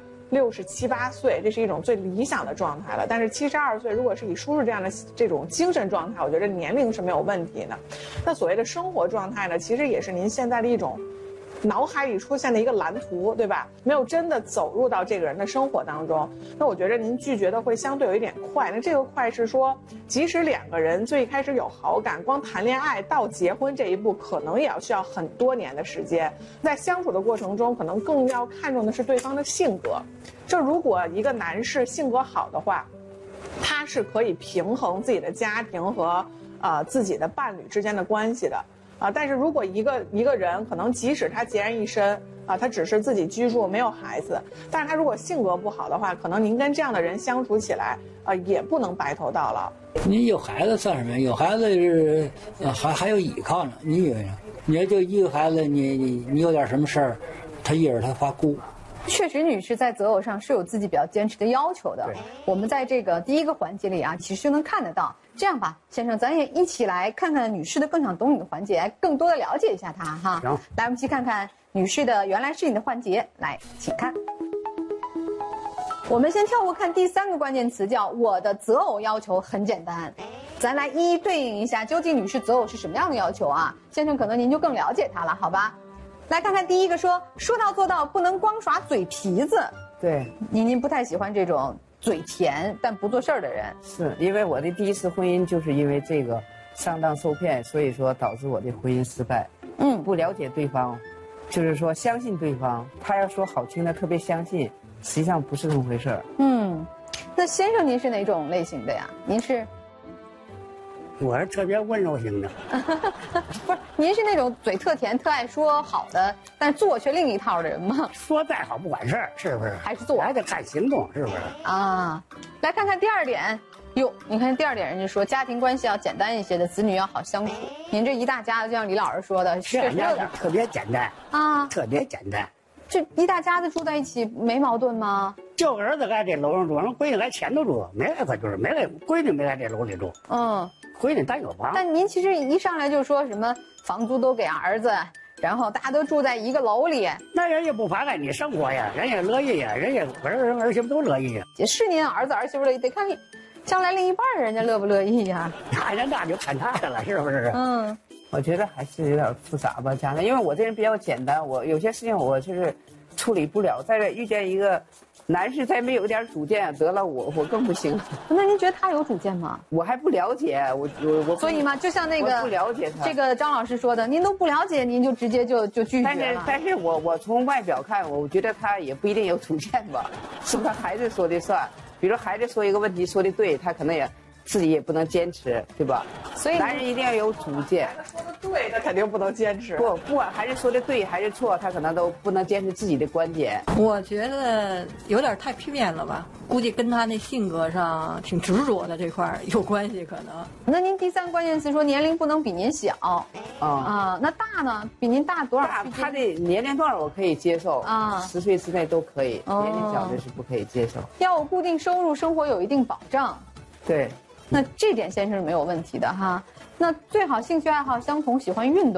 67、8岁，这是一种最理想的状态了。但是72岁，如果是以叔叔这样的这种精神状态，我觉得年龄是没有问题的。那所谓的生活状态呢，其实也是您现在的一种脑海里出现的一个蓝图，对吧？没有真的走入到这个人的生活当中。那我觉得您拒绝的会相对有一点快。那这个快是说，即使两个人最开始有好感，光谈恋爱到结婚这一步，可能也要需要很多年的时间。在相处的过程中，可能更要看重的是对方的性格。就如果一个男士性格好的话，他是可以平衡自己的家庭和自己的伴侣之间的关系的。但是如果一个人可能即使他孑然一身他只是自己居住没有孩子，但是他如果性格不好的话，可能您跟这样的人相处起来也不能白头到老。 你有孩子算什么？有孩子是还有依靠呢。你以为呢？你要就一个孩子，你有点什么事儿，他一人他发孤。 确实，女士在择偶上是有自己比较坚持的要求的。我们在这个第一个环节里啊，其实就能看得到。这样吧，先生，咱也一起来看看女士的更想懂你的环节，来更多的了解一下她哈。 行， 来，我们一起看看女士的原来是你的环节。来，请看。我们先跳过看第3个关键词，叫我的择偶要求很简单。咱来一一对应一下，究竟女士择偶是什么样的要求啊？先生，可能您就更了解她了，好吧？来看看第一个，说到做到，不能光耍嘴皮子。 对， 您不太喜欢这种嘴甜但不做事儿的人。 是因为我的第一次婚姻就是因为这个上当受骗，所以说导致我的婚姻失败。不了解对方，就是说相信对方，他要说好听的特别相信，实际上不是这么回事儿。 那先生您是哪种类型的呀？您是？ 我是特别温柔型的。 不是，您是那种嘴特甜、特爱说好的，但做却另一套的人吗？ 说再好不管事儿，是不是？ 还是做， 还得看行动，是不是？ 啊，来看看第2点。哟，你看第2点，人家说家庭关系要简单一些的，子女要好相处。您这一大家子，就像李老师说的，确实有点特别简单啊，特别简单。 这一大家子住在一起没矛盾吗？ 就儿子在这楼上住，人闺女在前头住，没来可就是没来，闺女没在这楼里住。闺女单有房。 但您其实一上来就说什么房租都给儿子，然后大家都住在一个楼里， 那人家不妨碍你生活呀，人家乐意呀，人家儿媳妇都乐意呀。 是您儿子儿媳妇乐意，得看将来另一半人家乐不乐意呀？ 那就看他的了，是不是？ 我觉得还是有点复杂吧，将来，因为我这人比较简单，我有些事情我就是处理不了，再遇见一个男士再没有点主见，得了我更不行。 那您觉得他有主见吗？ 我还不了解，我所以嘛，就像那个我不了解他， 这个张老师说的，您都不了解，您就直接就拒绝了。 但是我从外表看，我觉得他也不一定有主见吧，是不是孩子说的算？比如说孩子说一个问题说的对，他可能也自己也不能坚持，对吧？ 所以男人一定要有主见。 说的对，他肯定不能坚持。 不管孩子说的对还是错，他可能都不能坚持自己的观点。 我觉得有点太片面了吧，估计跟他那性格上挺执着的这块有关系，可能。 那您第3关键词说年龄不能比您小那大呢？比您大多少？ 他的年龄段我可以接受10岁之内都可以，年龄小的是不可以接受。 要有固定收入，生活有一定保障。 对。那这点先生是没有问题的哈。那最好兴趣爱好相同，喜欢运动。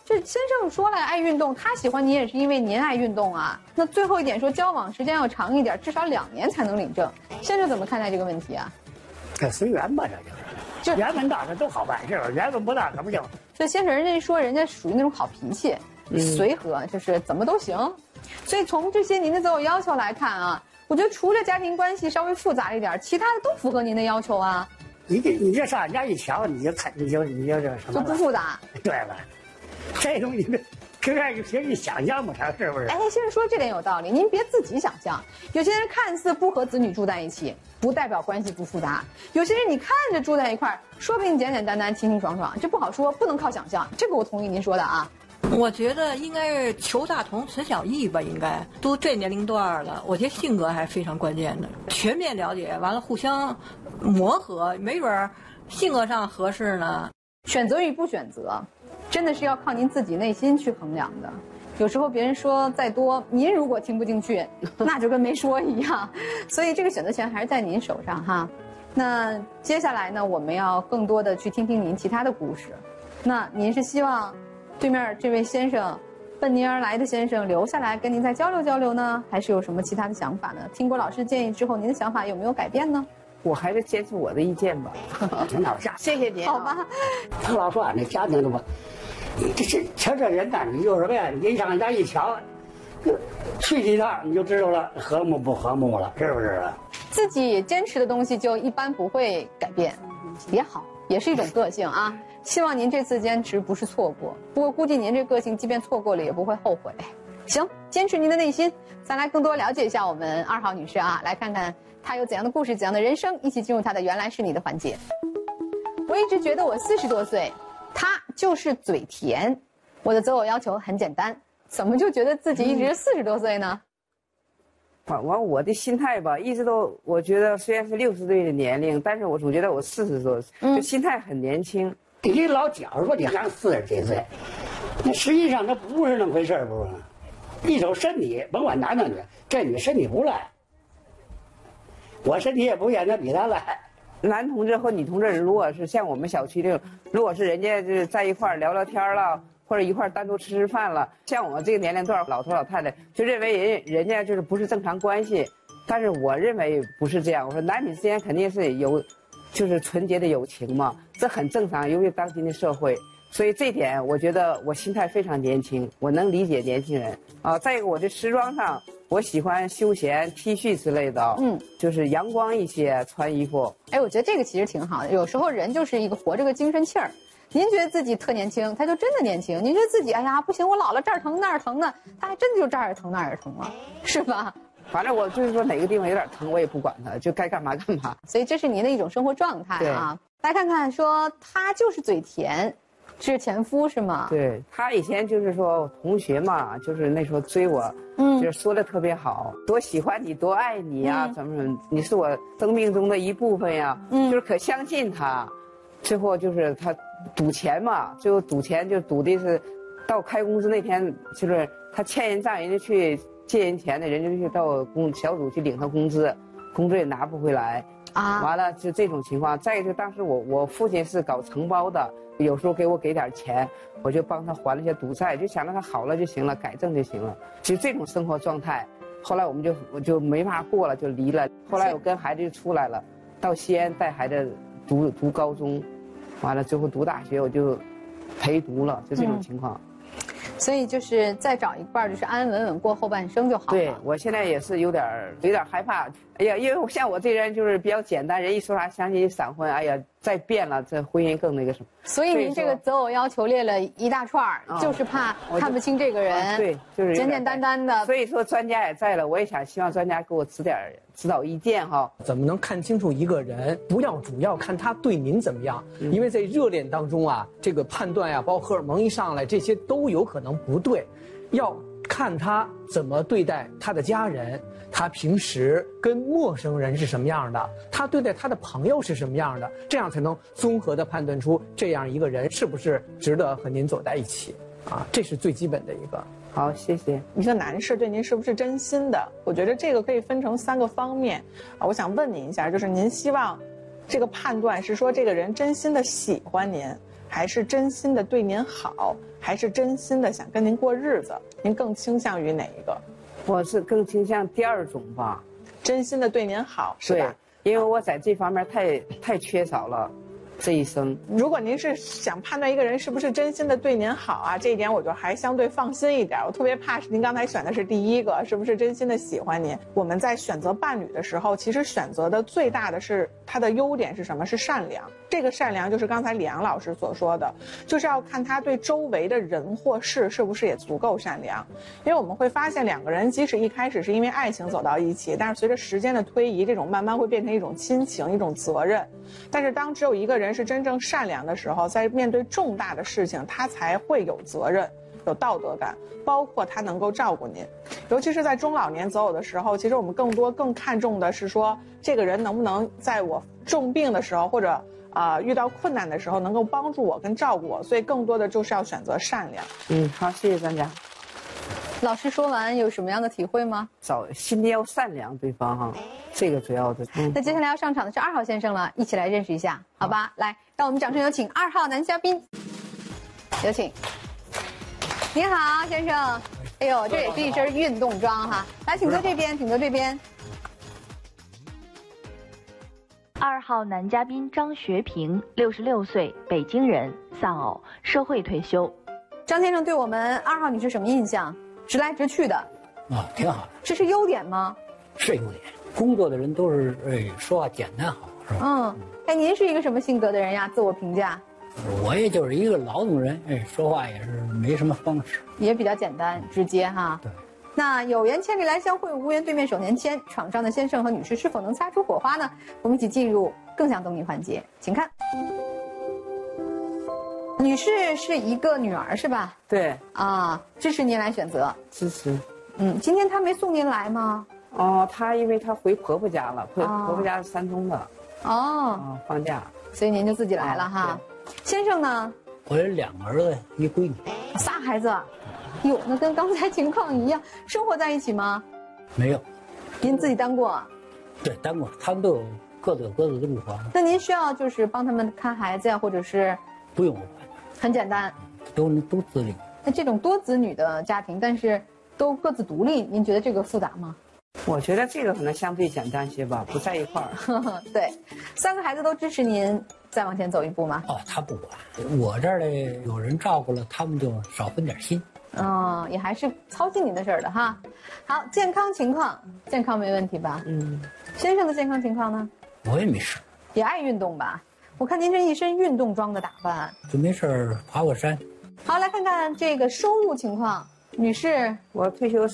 这先生说了爱运动，他喜欢您也是因为您爱运动啊。那最后一点说交往时间要长一点，至少2年才能领证。先生怎么看待这个问题啊？ 这随缘吧，这就是。缘分到这都好办，是吧？缘分不到可不行。 所以先生人家说人家属于那种好脾气，随和，就是怎么都行。所以从这些您的择偶要求来看啊，我觉得除了家庭关系稍微复杂一点，其他的都符合您的要求啊。 你这上人家一瞧，你就这什么就不复杂。 对了，这东西跟人平时想象不成，是不是？ 哎，先生说这点有道理，您别自己想象。有些人看似不和子女住在一起，不代表关系不复杂；有些人你看着住在一块儿，说不定简简单单、清清爽爽，这不好说，不能靠想象。这个我同意您说的啊。 我觉得应该是求大同存小异吧，应该都这年龄段了，我觉得性格还非常关键的，全面了解，完了互相磨合，没准性格上合适呢。 选择与不选择，真的是要靠您自己内心去衡量的。有时候别人说再多，您如果听不进去，那就跟没说一样。所以这个选择权还是在您手上哈。那接下来呢，我们要更多的去听听您其他的故事。那您是希望对面这位先生，奔您而来的先生留下来跟您再交流交流呢，还是有什么其他的想法呢？听过老师建议之后，您的想法有没有改变呢？ 我还是坚持我的意见吧。 挺老下， 谢谢您。 好吧。 他老说俺这家庭的吧，瞧这人呐，你就什么呀？你上人家一瞧，去几趟你就知道了，和睦不和睦了，是不是啊？ 自己坚持的东西就一般不会改变，也好，也是一种个性啊。希望您这次坚持不是错过，不过估计您这个性，即便错过了也不会后悔。行，坚持您的内心。咱来更多了解一下我们2号女士啊，来看看她有怎样的故事，怎样的人生，一起进入她的原来是你的环节。我一直觉得我40多岁，他就是嘴甜。我的择偶要求很简单，怎么就觉得自己一直40多岁呢？ 我的心态吧，一直都我觉得虽然是60岁的年龄，但是我总觉得我40多，就心态很年轻。 你老觉着说你像40几岁，那实际上它不是那么回事，不是？一手身体，甭管男的女，这你身体不赖，我身体也不见得比他赖。 男同志和女同志，如果是像我们小区这种，如果是人家就是在一块儿聊聊天了，或者一块儿单独吃饭了，像我这个年龄段老头老太太就认为人家就是不是正常关系，但是我认为不是这样。我说男女之间肯定是有，就是纯洁的友情嘛，这很正常，尤其当今的社会。所以这点我觉得我心态非常年轻，我能理解年轻人啊。再一个，我的时装上，我喜欢休闲 T 恤之类的，就是阳光一些穿衣服。 哎，我觉得这个其实挺好的。有时候人就是一个活着个精神气儿。您觉得自己特年轻，他就真的年轻；您觉得自己哎呀不行，我老了这儿疼那儿疼呢，他还真的就这儿也疼那儿也疼了，是吧？ 反正我就是说哪个地方有点疼，我也不管他，就该干嘛干嘛。 所以这是您的一种生活状态啊。来看看，说他就是嘴甜。是前夫是吗？ 对，他以前就是说同学嘛，就是那时候追我，就是说的特别好，多喜欢你，多爱你呀，怎么你是我生命中的一部分呀，就是可相信他。最后就是他赌钱嘛，最后赌钱就赌的是，到开工资那天，就是他欠人账，人家去借人钱的，人家去到小组去领他工资，工资也拿不回来啊。完了就这种情况。再一个，当时我父亲是搞承包的。有时候给点钱，我就帮他还了些赌债，就想让他好了就行了，改正就行了。就这种生活状态，后来我就没法过了，就离了。后来我跟孩子就出来了，到西安带孩子读高中，完了最后读大学，我就陪读了，就这种情况。 所以就是再找一半，就是安安稳稳过后半生就好了。 对，我现在也是有点害怕。哎呀，因为像我这人就是比较简单，人一说啥相信闪婚，哎呀，再变了，这婚姻更那个什么。 所以您这个择偶要求列了一大串儿，就是怕看不清这个人。 对，就是简简单单的。 所以说专家也在了，我也希望专家给我指导意见哈。 怎么能看清楚一个人？不要主要看他对您怎么样，因为在热恋当中啊，这个判断呀，包括荷尔蒙一上来，这些都有可能不对，要看他怎么对待他的家人。他平时跟陌生人是什么样的，他对待他的朋友是什么样的，这样才能综合的判断出这样一个人是不是值得和您走在一起啊，这是最基本的一个。 好，谢谢。 一个男士对您是不是真心的？我觉得这个可以分成3个方面啊。我想问您一下，就是您希望这个判断是说这个人真心的喜欢您，还是真心的对您好， 还是真心的想跟您过日子？您更倾向于哪一个？ 我是更倾向第二种吧， 真心的对您好，是吧？ 因为我在这方面太缺少了。这一生， 如果您是想判断一个人是不是真心的对您好啊，这一点我就还相对放心一点。我特别怕是您刚才选的是第一个，是不是真心的喜欢您？我们在选择伴侣的时候，其实选择的最大的是他的优点是什么？是善良。这个善良就是刚才李阳老师所说的，就是要看他对周围的人或事是不是也足够善良。因为我们会发现，两个人即使一开始是因为爱情走到一起，但是随着时间的推移，这种慢慢会变成一种亲情，一种责任。但是当只有一个人是真正善良的时候，在面对重大的事情，他才会有责任、有道德感，包括他能够照顾您。尤其是在中老年择偶的时候，其实我们更看重的是说，这个人能不能在我重病的时候，或者遇到困难的时候，能够帮助我跟照顾我。所以更多的就是要选择善良。 好，谢谢专家。 老师说完有什么样的体会吗？ 心里要善良，对方哈，这个主要的。 那接下来要上场的是2号先生了，一起来认识一下，好吧？来，让我们掌声有请2号男嘉宾，有请。您好，先生。哎呦，这也是一身运动装哈。来，请坐这边，请坐这边。 2号男嘉宾张学平，66岁，北京人，丧偶，社会退休。 张先生对我们2号女士什么印象？直来直去的。 挺好的。 这是优点吗？ 是优点。工作的人都是说话简单好，是吧？ 您是一个什么性格的人呀？自我评价？ 我也就是一个劳动人，说话也是没什么方式， 也比较简单直接哈。 对。 那有缘千里来相会，无缘对面手年牵。场上的先生和女士是否能擦出火花呢？我们一起进入更想懂你环节，请看。女士是一个女儿是吧？ 对。 支持您来选择。 支持。 今天她没送您来吗？ 她因为她回婆婆家了，婆婆家是山东的。放假。 所以您就自己来了哈。先生呢？ 我有2个儿子，1闺女。 仨孩子。哟，那跟刚才情况一样，生活在一起吗？ 没有。 您自己单过？ 对，单过。他们都有各自的住房。 那您需要就是帮他们看孩子呀，或者是？ 不用。 很简单。 都自理。 那这种多子女的家庭，但是都各自独立，您觉得这个复杂吗？ 我觉得这个可能相对简单些吧，不在一块儿。 对，3个孩子都支持您再往前走一步吗？ 他不管，我这儿的有人照顾了，他们就少分点心。 也还是操心您的事儿的哈。好，健康情况，健康没问题吧？先生的健康情况呢？ 我也没事。 也爱运动吧？我看您这一身运动装的打扮。 就没事爬过山。 好，来看看这个收入情况，女士。 我退休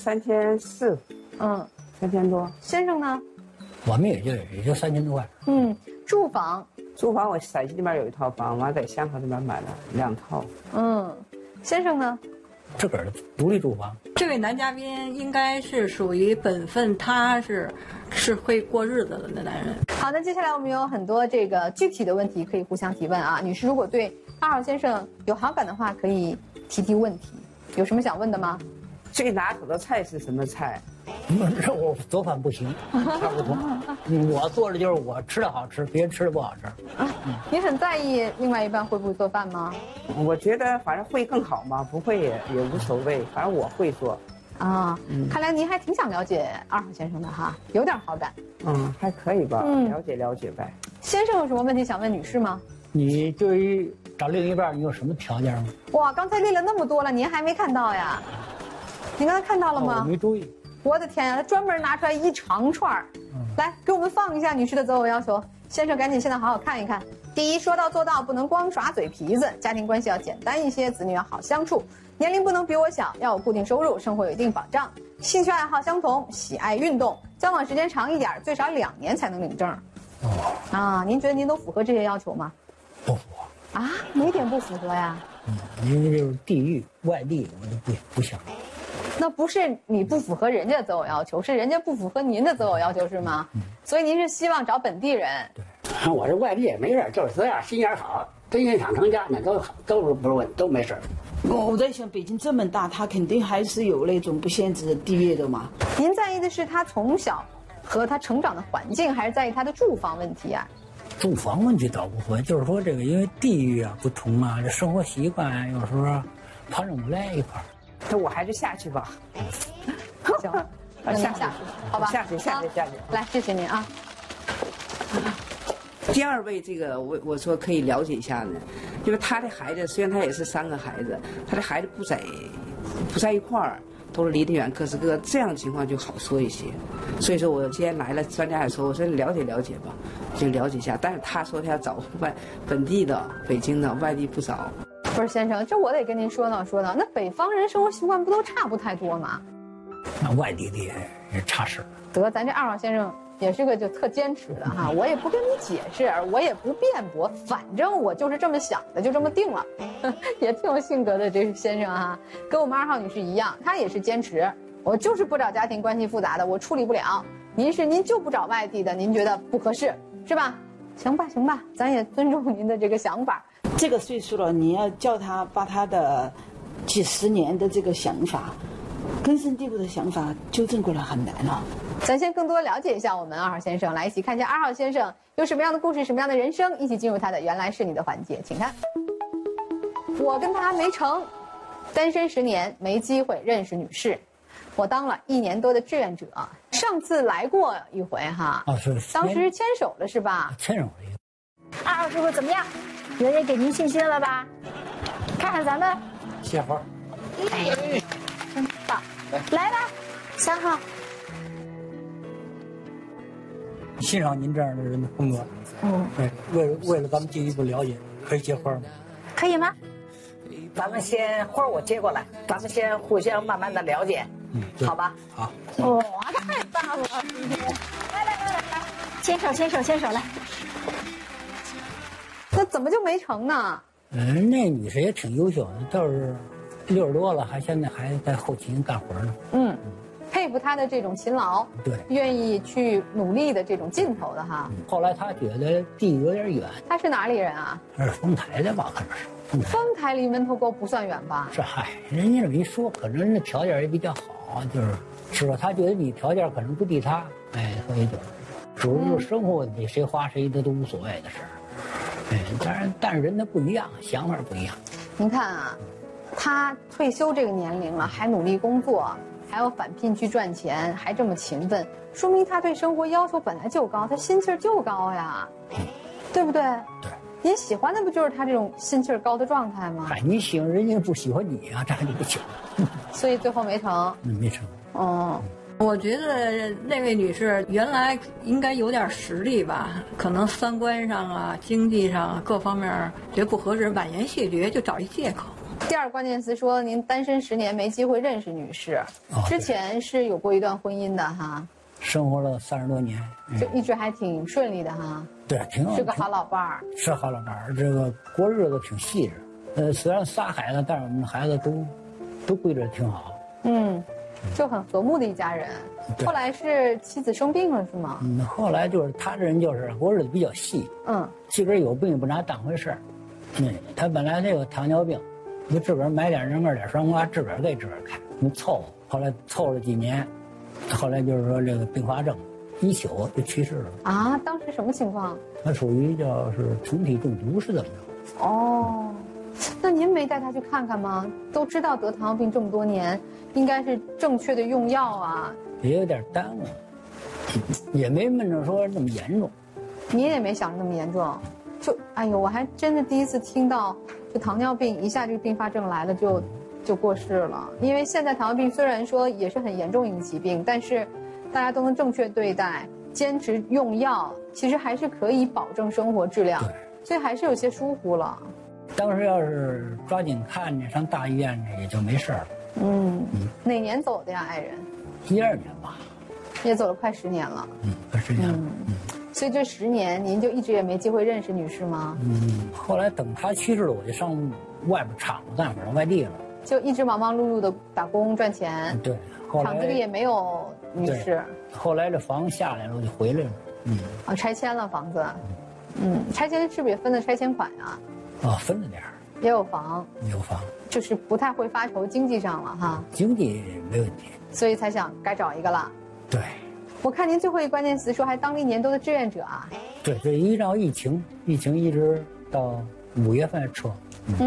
3400。3000多。 先生呢？ 我们也就3000多块。 住房我陕西那边有一套房，完在香河这边买了2套。 先生呢？ 自个儿的独立住房。 这位男嘉宾应该是属于本分踏实，是会过日子的男人。 好，那接下来我们有很多这个具体的问题可以互相提问啊。女士如果对2号先生有好感的话，可以提问题。有什么想问的吗？ 最拿手的菜是什么菜？ 我做饭不行，差不多。我做的就是我吃的好吃，别人吃的不好吃。 你很在意另外一半会不会做饭吗？ 我觉得反正会更好嘛，不会也无所谓，反正我会做。 看来您还挺想了解2号先生的哈，有点好感。 还可以吧，了解呗。 先生有什么问题想问女士吗？ 你对于找另一半，你有什么条件吗？ 哇，刚才列了那么多了，您还没看到呀？您刚才看到了吗？ 我没注意。 我的天呀，他专门拿出来一长串来给我们放一下女士的择偶要求。先生，赶紧现在好好看一看。第一，说到做到，不能光耍嘴皮子，家庭关系要简单一些，子女要好相处，年龄不能比我小，要有固定收入，生活有一定保障，兴趣爱好相同，喜爱运动，交往时间长一点，最少2年才能领证。您觉得您都符合这些要求吗？ 不符合。 哪点不符合呀？ 因为就是地域外地，我就不行。 那不是你不符合人家的择偶要求，是人家不符合您的择偶要求是吗？所以您是希望找本地人。 对，我这外地也没事，就是这样，心眼好，真心想成家，那都不是问题，都没事。 我在想，北京这么大，他肯定还是有那种不限制的地域的嘛。 您在意的是他从小和他成长的环境，还是在意他的住房问题啊？ 住房问题倒不会，就是说这个因为地域不同啊，这生活习惯有时候爬上不来一块儿。 那我还是下去吧。 行，那您下去，好吧？ 下去。 来，谢谢您啊。 第二位，这个我说可以了解一下呢，因为他的孩子虽然他也是3个孩子，他的孩子不在一块儿，都是离得远，各是各，这样的情况就好说一些。所以说我今天来了，专家也说，我说了解了解吧，就了解一下。但是他说他要找本地的、北京的，外地不找。 不是先生，这我得跟您说道，那北方人生活习惯不都差不太多吗？ 那外地的也差事。 得，咱这2号先生也是个就特坚持的哈，我也不跟你解释，我也不辩驳，反正我就是这么想的，就这么定了，也挺有性格的这个先生哈，跟我们2号女士一样，她也是坚持，我就是不找家庭关系复杂的，我处理不了。您就不找外地的，您觉得不合适是吧？行吧，咱也尊重您的这个想法。 这个岁数了，你要叫他把他的几十年的这个想法，根深蒂固的想法纠正过来很难了。 咱先更多了解一下我们2号先生，来一起看一下2号先生有什么样的故事，什么样的人生，一起进入他的原来是你的环节，请看。我跟他没成，单身10年没机会认识女士，我当了1年多的志愿者，上次来过一回哈， 是当时牵手了是吧？ 牵手了。 2号师傅怎么样？人家给您信心了吧？看看咱们， 谢花。 哎，真棒！来吧，3号。 欣赏您这样的人的风格。对，为了咱们进一步了解，可以结花吗？ 可以吗？ 咱们先花我接过来，咱们先互相慢慢的了解，好吧？ 好。 哇，太棒了！来，牵手来。 那怎么就没成呢？ 那女士也挺优秀的，倒是60多了，现在还在后勤干活呢。 佩服她的这种勤劳， 对， 愿意去努力的这种劲头的哈。 后来她觉得地有点远。 她是哪里人啊？ 是丰台的吧？可能是。 丰台离门头沟不算远吧？ 是嗨，人家这么一说，可能人家条件也比较好，就是说他觉得你条件可能不敌他，所以主要就是生活问题，谁花谁的都无所谓的事儿。但是人他不一样，想法不一样。 您看啊，他退休这个年龄了，还努力工作，还要返聘去赚钱，还这么勤奋，说明他对生活要求本来就高，他心气儿就高呀，对不对？ 对。 您喜欢的不就是他这种心气儿高的状态吗？ 你喜欢人家不喜欢你啊，这还就不行。 所以最后没成。 没成。 我觉得那位女士原来应该有点实力吧，可能3观上啊、经济上各方面觉得不合适，婉言谢绝，就找一借口。 第2关键词说您单身10年没机会认识女士，之前是有过一段婚姻的哈。 生活了30多年， 就一直还挺顺利的哈。 对，挺好， 是个好老伴儿。 是好老伴儿，这个过日子挺细致。虽然仨孩子，但是我们孩子都归着挺好。 就很和睦的一家人。后来是妻子生病了是吗？ 后来就是他这人就是过日子比较细。自个儿有病也不拿当回事儿。他本来这个糖尿病，就自个儿买点人参点双瓜，自个儿给自个儿看，凑合。后来凑了几年。后来就是说这个并发症，1宿就去世了啊！当时什么情况？ 他属于是虫体中毒是怎么着？ 那您没带他去看看吗？都知道得糖尿病这么多年，应该是正确的用药啊。 也有点耽误，也没闷着说那么严重。 你也没想着那么严重，哎呦，我还真的第一次听到，就糖尿病一下这个并发症来了就过世了。因为现在糖尿病虽然说也是很严重一个疾病，但是大家都能正确对待，坚持用药，其实还是可以保证生活质量。所以还是有些疏忽了。 当时要是抓紧看着上大医院也就没事了。 哪年走的呀，爱人 ？12年吧。 也走了快10年了。 快10年了。 所以这10年您就一直也没机会认识女士吗？ 后来等他去世了，我就上外边厂子干活了，外地了。 就一直忙忙碌碌的打工赚钱。 对， 厂子里也没有女士。 后来这房子下来了，我就回来了。 拆迁了房子。拆迁是不是也分了拆迁款啊？ 分了点儿。 也有房。 有房。 就是不太会发愁经济上了哈。 经济没问题。 所以才想该找一个了。 对。 我看您最后一关键词说还当了1年多的志愿者啊。 对，这依照疫情一直到5月份撤。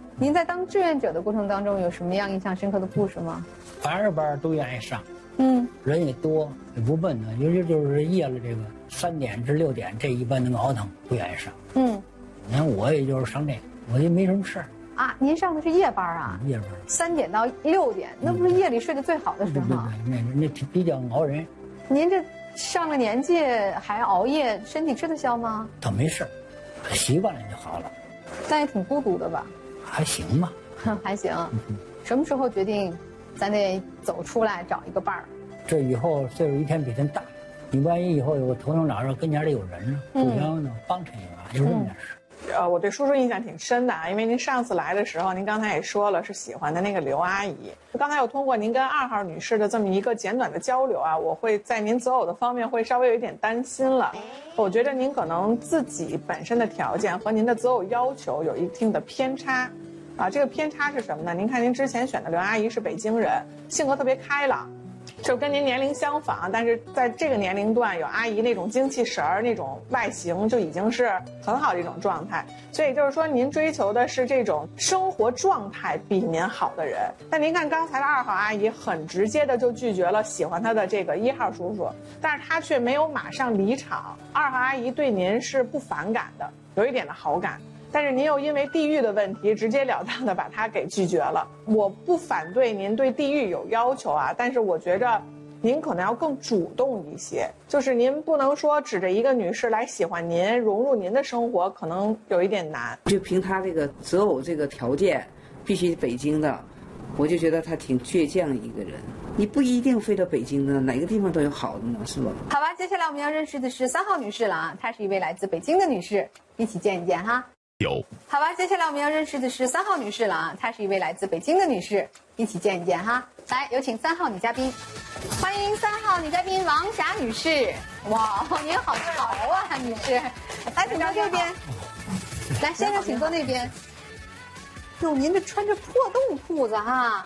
您在当志愿者的过程当中有什么样印象深刻的故事吗 ？8班都愿意上，人也多，也不笨的，尤其就是夜了这个3点至6点，这一般能熬腾，不愿意上。你看我也就是上这个，我也没什么事儿。 啊，您上的是夜班啊？ 夜班 ，3点到6点，那不是夜里睡得最好的时候吗？ 对，那比较熬人。 您这上了年纪还熬夜，身体吃得消吗？ 倒没事，习惯了就好了。 但也挺孤独的吧？ 还行吧， 还行。什么时候决定，咱得走出来找一个伴儿？ 这以后岁数一天比一天大，你万一以后有个头头脑脑跟前得有人呢，互相能帮衬一把，有这么点事。 我对叔叔印象挺深的啊，因为您上次来的时候，您刚才也说了是喜欢的那个刘阿姨。刚才又通过您跟2号女士的这么一个简短的交流啊，我会在您择偶的方面会稍微有一点担心了。我觉得您可能自己本身的条件和您的择偶要求有一定的偏差，啊，这个偏差是什么呢？您看您之前选的刘阿姨是北京人，性格特别开朗。就跟您年龄相仿，但是在这个年龄段有阿姨那种精气神儿、那种外形就已经是很好的一种状态。所以就是说，您追求的是这种生活状态比您好的人。但您看刚才的2号阿姨很直接的就拒绝了喜欢她的这个1号叔叔，但是她却没有马上离场。2号阿姨对您是不反感的，有一点的好感。但是您又因为地域的问题，直截了当的把他给拒绝了。我不反对您对地域有要求啊，但是我觉着您可能要更主动一些，就是您不能说指着一个女士来喜欢您，融入您的生活，可能有一点难。 就凭他这个择偶这个条件，必须北京的，我就觉得他挺倔强一个人。你不一定非到北京的，哪个地方都有好的呢，是吧？ 好吧，接下来我们要认识的是3号女士了啊，她是一位来自北京的女士，一起见一见哈。 有。 好吧，接下来我们要认识的是3号女士了啊，她是一位来自北京的女士，一起见一见哈。来，有请3号女嘉宾，欢迎3号女嘉宾王霞女士。哇，您好潮啊，女士，来，请到这边。来，先生请坐那边。哟，您这穿着破洞裤子哈。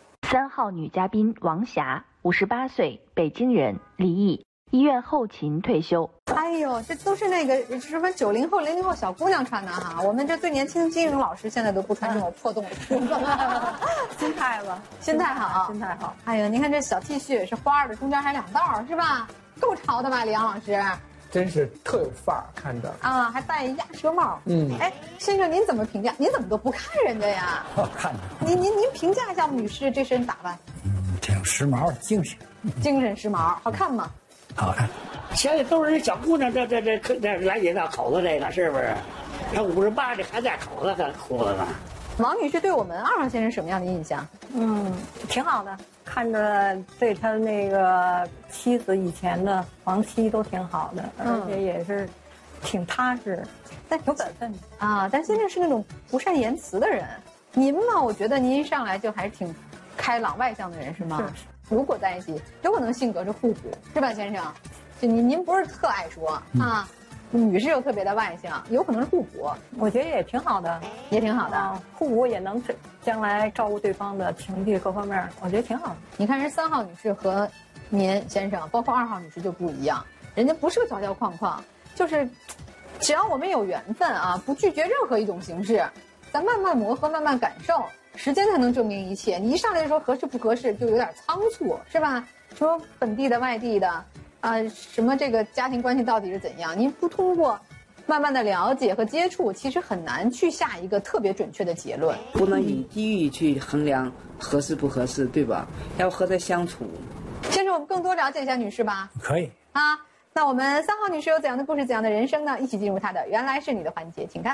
3号女嘉宾王霞，58岁，北京人，离异，医院后勤退休。 哎呦，这都是那个什么90后、00后小姑娘穿的哈，我们这最年轻的金融老师现在都不穿这种破洞的裤子。 心态吧， 心态好， 心态好。 哎呀，您看这小 T 恤是花的，中间还2道是吧？够潮的吧，李阳老师？ 真是特有范儿，看着啊，还戴鸭舌帽。哎，先生您怎么评价？您怎么都不看人家呀？ 我看着。 您评价一下女士这身打扮？ 挺时髦，精神。 精神时髦，好看吗？ 好看。现在都是小姑娘，这来姐那口子这个是不是？这58这还在口子这裤子呢。 王女士对我们2号先生什么样的印象？ 挺好的，看着对他那个妻子以前的亡妻都挺好的，而且也是挺踏实，但有本分啊。但先生是那种不善言辞的人，您嘛，我觉得您一上来就还是挺开朗外向的人，是吗？是。如果在一起，有可能性格是互补，是吧，先生？就您不是特爱说啊。女士又特别的外向，有可能是互补， 我觉得也挺好的， 也挺好的， 互补也能将来照顾对方的情绪各方面，我觉得挺好的。 你看人3号女士和您先生，包括2号女士就不一样，人家不是个条条框框，就是只要我们有缘分啊，不拒绝任何一种形式，咱慢慢磨合，慢慢感受，时间才能证明一切。你一上来就说合适不合适，就有点仓促，是吧？说本地的、外地的。什么这个家庭关系到底是怎样？您不通过慢慢的了解和接触，其实很难去下一个特别准确的结论。 不能以地域去衡量合适不合适，对吧？要和他相处。 先生，我们更多了解一下女士吧。 可以啊。那我们3号女士有怎样的故事、怎样的人生呢？一起进入她的原来是你的环节，请看。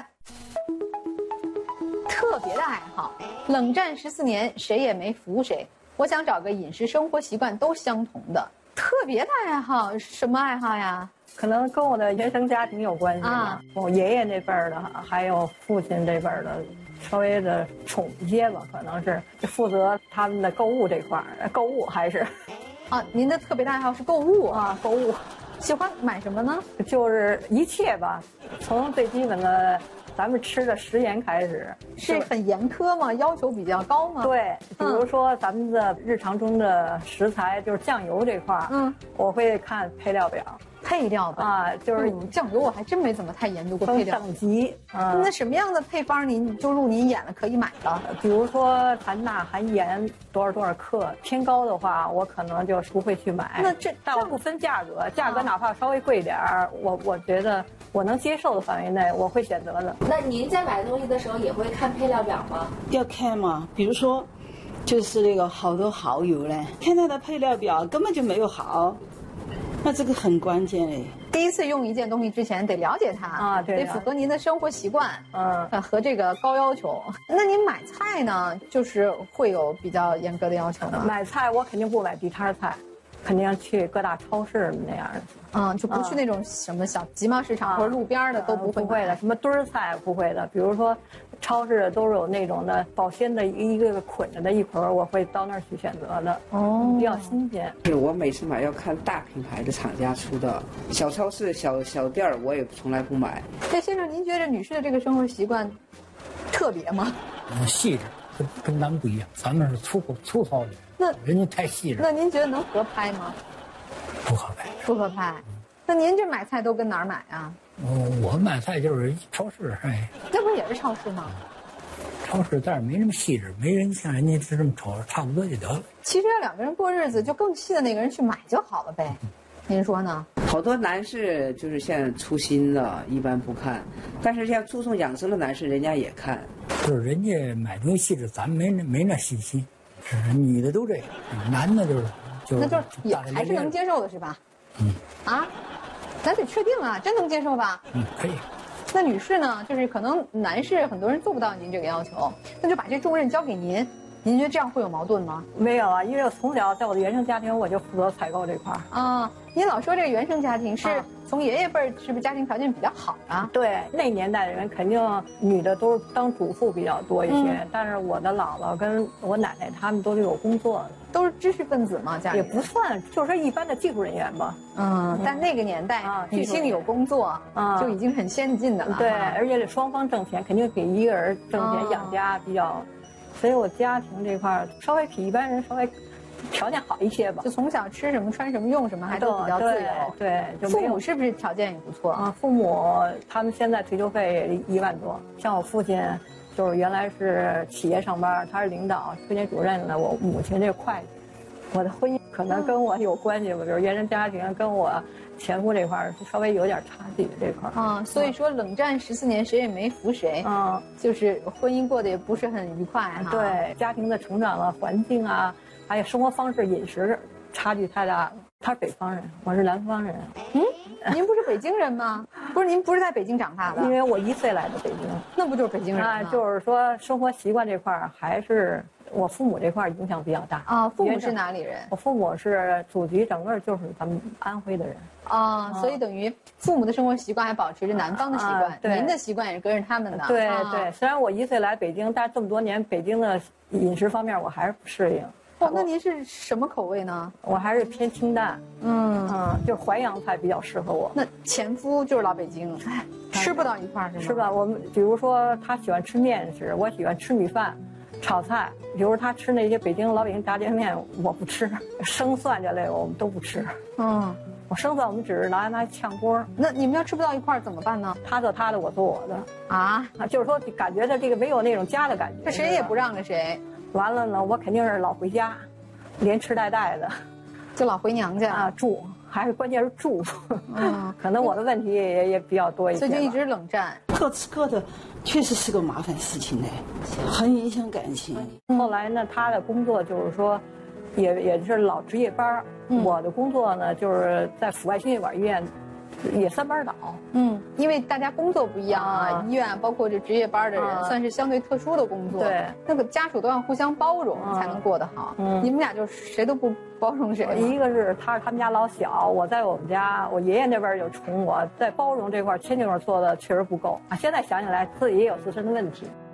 特别的爱好，冷战14年，谁也没服谁。我想找个饮食生活习惯都相同的。特别的爱好，什么爱好呀？ 可能跟我的原生家庭有关系吧。我爷爷那辈儿的，还有父亲这辈儿的，稍微的宠一些吧，可能是负责他们的购物这块儿。购物还是， 您的特别的爱好是购物啊，购物， 喜欢买什么呢？ 就是一切吧，从最基本的。咱们吃的食盐开始是很严苛吗？要求比较高吗？ 对，比如说咱们的日常中的食材，就是酱油这块儿，我会看配料表， 配料吧啊，就是酱油我还真没怎么太研究过配料等级。 那什么样的配方您就入您眼了可以买的？ 比如说含钠、含盐多少克，偏高的话我可能就不会去买。 那但我不分价格，价格哪怕稍微贵点儿，我觉得我能接受的范围内，我会选择的。 那您在买东西的时候也会看配料表吗？ 要看嘛，比如说，就是那个好多蚝油嘞，看它的配料表根本就没有蚝，那这个很关键嘞。 第一次用一件东西之前得了解它啊，对， 得符合您的生活习惯，和这个高要求。那您买菜呢，就是会有比较严格的要求吗？ 买菜我肯定不买地摊菜，肯定去各大超市那样的。 就不去那种什么小集贸市场或者路边的都不会的，什么墩儿菜不会的。比如说，超市都是有那种的保鲜的一个捆着的一捆，我会到那儿去选择的。比较新鲜。 是我每次买要看大品牌的厂家出的，小超市、小店儿我也从来不买。 那先生，您觉得女士的这个生活习惯特别吗？ 细致，跟咱们不一样，咱们是粗糙的。 那人家太细致。 那您觉得能合拍吗？ 不合拍。 不合拍。那您这买菜都跟哪儿买啊？ 我买菜就是超市， 那不也是超市吗？ 超市但是没那么细致，没人像人家是这么瞅，差不多就得了。 其实要两个人过日子，就更细的那个人去买就好了呗。您说呢？ 好多男士就是像粗心的，一般不看，但是像注重养生的男士，人家也看。 就是人家买东西细致，咱们没那细心。是女的都这样，男的就是那就是也还是能接受的是吧？咱得确定啊，真能接受吧？ 可以。 那女士呢？就是可能男士很多人做不到您这个要求，那就把这重任交给您。您觉得这样会有矛盾吗？ 没有啊，因为我从小在我的原生家庭，我就负责采购这块啊。您老说这个原生家庭是从爷爷辈儿，是不是家庭条件比较好啊？ 对，那年代的人肯定女的都是当主妇比较多一些，但是我的姥姥跟我奶奶他们都是有工作的， 都是知识分子嘛，家里也不算，就是一般的技术人员吧。 但那个年代女性有工作就已经很先进的了。 对，而且双方挣钱，肯定比一个人挣钱养家比较。所以我家庭这块稍微比一般人稍微条件好一些吧， 就从小吃什么穿什么用什么还都比较自由。 对， 父母是不是条件也不错啊？父母他们现在退休费1万多，像我父亲就是原来是企业上班，他是领导、推荐主任的。我母亲这会计，我的婚姻可能跟我有关系吧，比如原生家庭跟我前夫这块稍微有点差距这块所以说冷战14年谁也没服谁就是婚姻过得也不是很愉快对，家庭的成长啊、环境啊，还有生活方式、饮食差距太大了。他是北方人，我是南方人。 您不是北京人吗？不是，您不是在北京长大的？ 因为我1岁来的北京， 那不就是北京人吗？ 就是说生活习惯这块还是我父母这块影响比较大啊。父母是哪里人？ 我父母是祖籍整个就是咱们安徽的人所以等于父母的生活习惯还保持着南方的习惯，您的习惯也是跟着他们的。 对对，虽然我1岁来北京，但这么多年北京的饮食方面我还是不适应。 那您是什么口味呢？ 我还是偏清淡，就淮扬菜比较适合我。 那前夫就是老北京，吃不到一块儿是吗？ 是吧？我们比如说他喜欢吃面食，我喜欢吃米饭、炒菜。比如他吃那些老北京炸酱面，我不吃，生蒜这类我们都不吃。我生蒜我们只是拿来炝锅。 那你们要吃不到一块儿怎么办呢？ 他做他的，我做我的。就是说感觉的这个没有那种家的感觉。 这谁也不让着谁。 完了呢，我肯定是老回家，连吃带带的， 就老回娘家住，还是关键是住。可能我的问题也比较多一些， 所以就一直冷战。 各吃各的，确实是个麻烦事情嘞，很影响感情。 后来呢，他的工作就是说，也是老值夜班。我的工作呢，就是在阜外心血管医院。也3班倒， 因为大家工作不一样医院包括这值夜班的人，算是相对特殊的工作。 对， 那个家属都要互相包容，才能过得好。你们俩就谁都不包容谁。 一个是他们家老小，我在我们家，我爷爷那边有宠我，在包容这块牵这块做的确实不够现在想起来，自己也有自身的问题。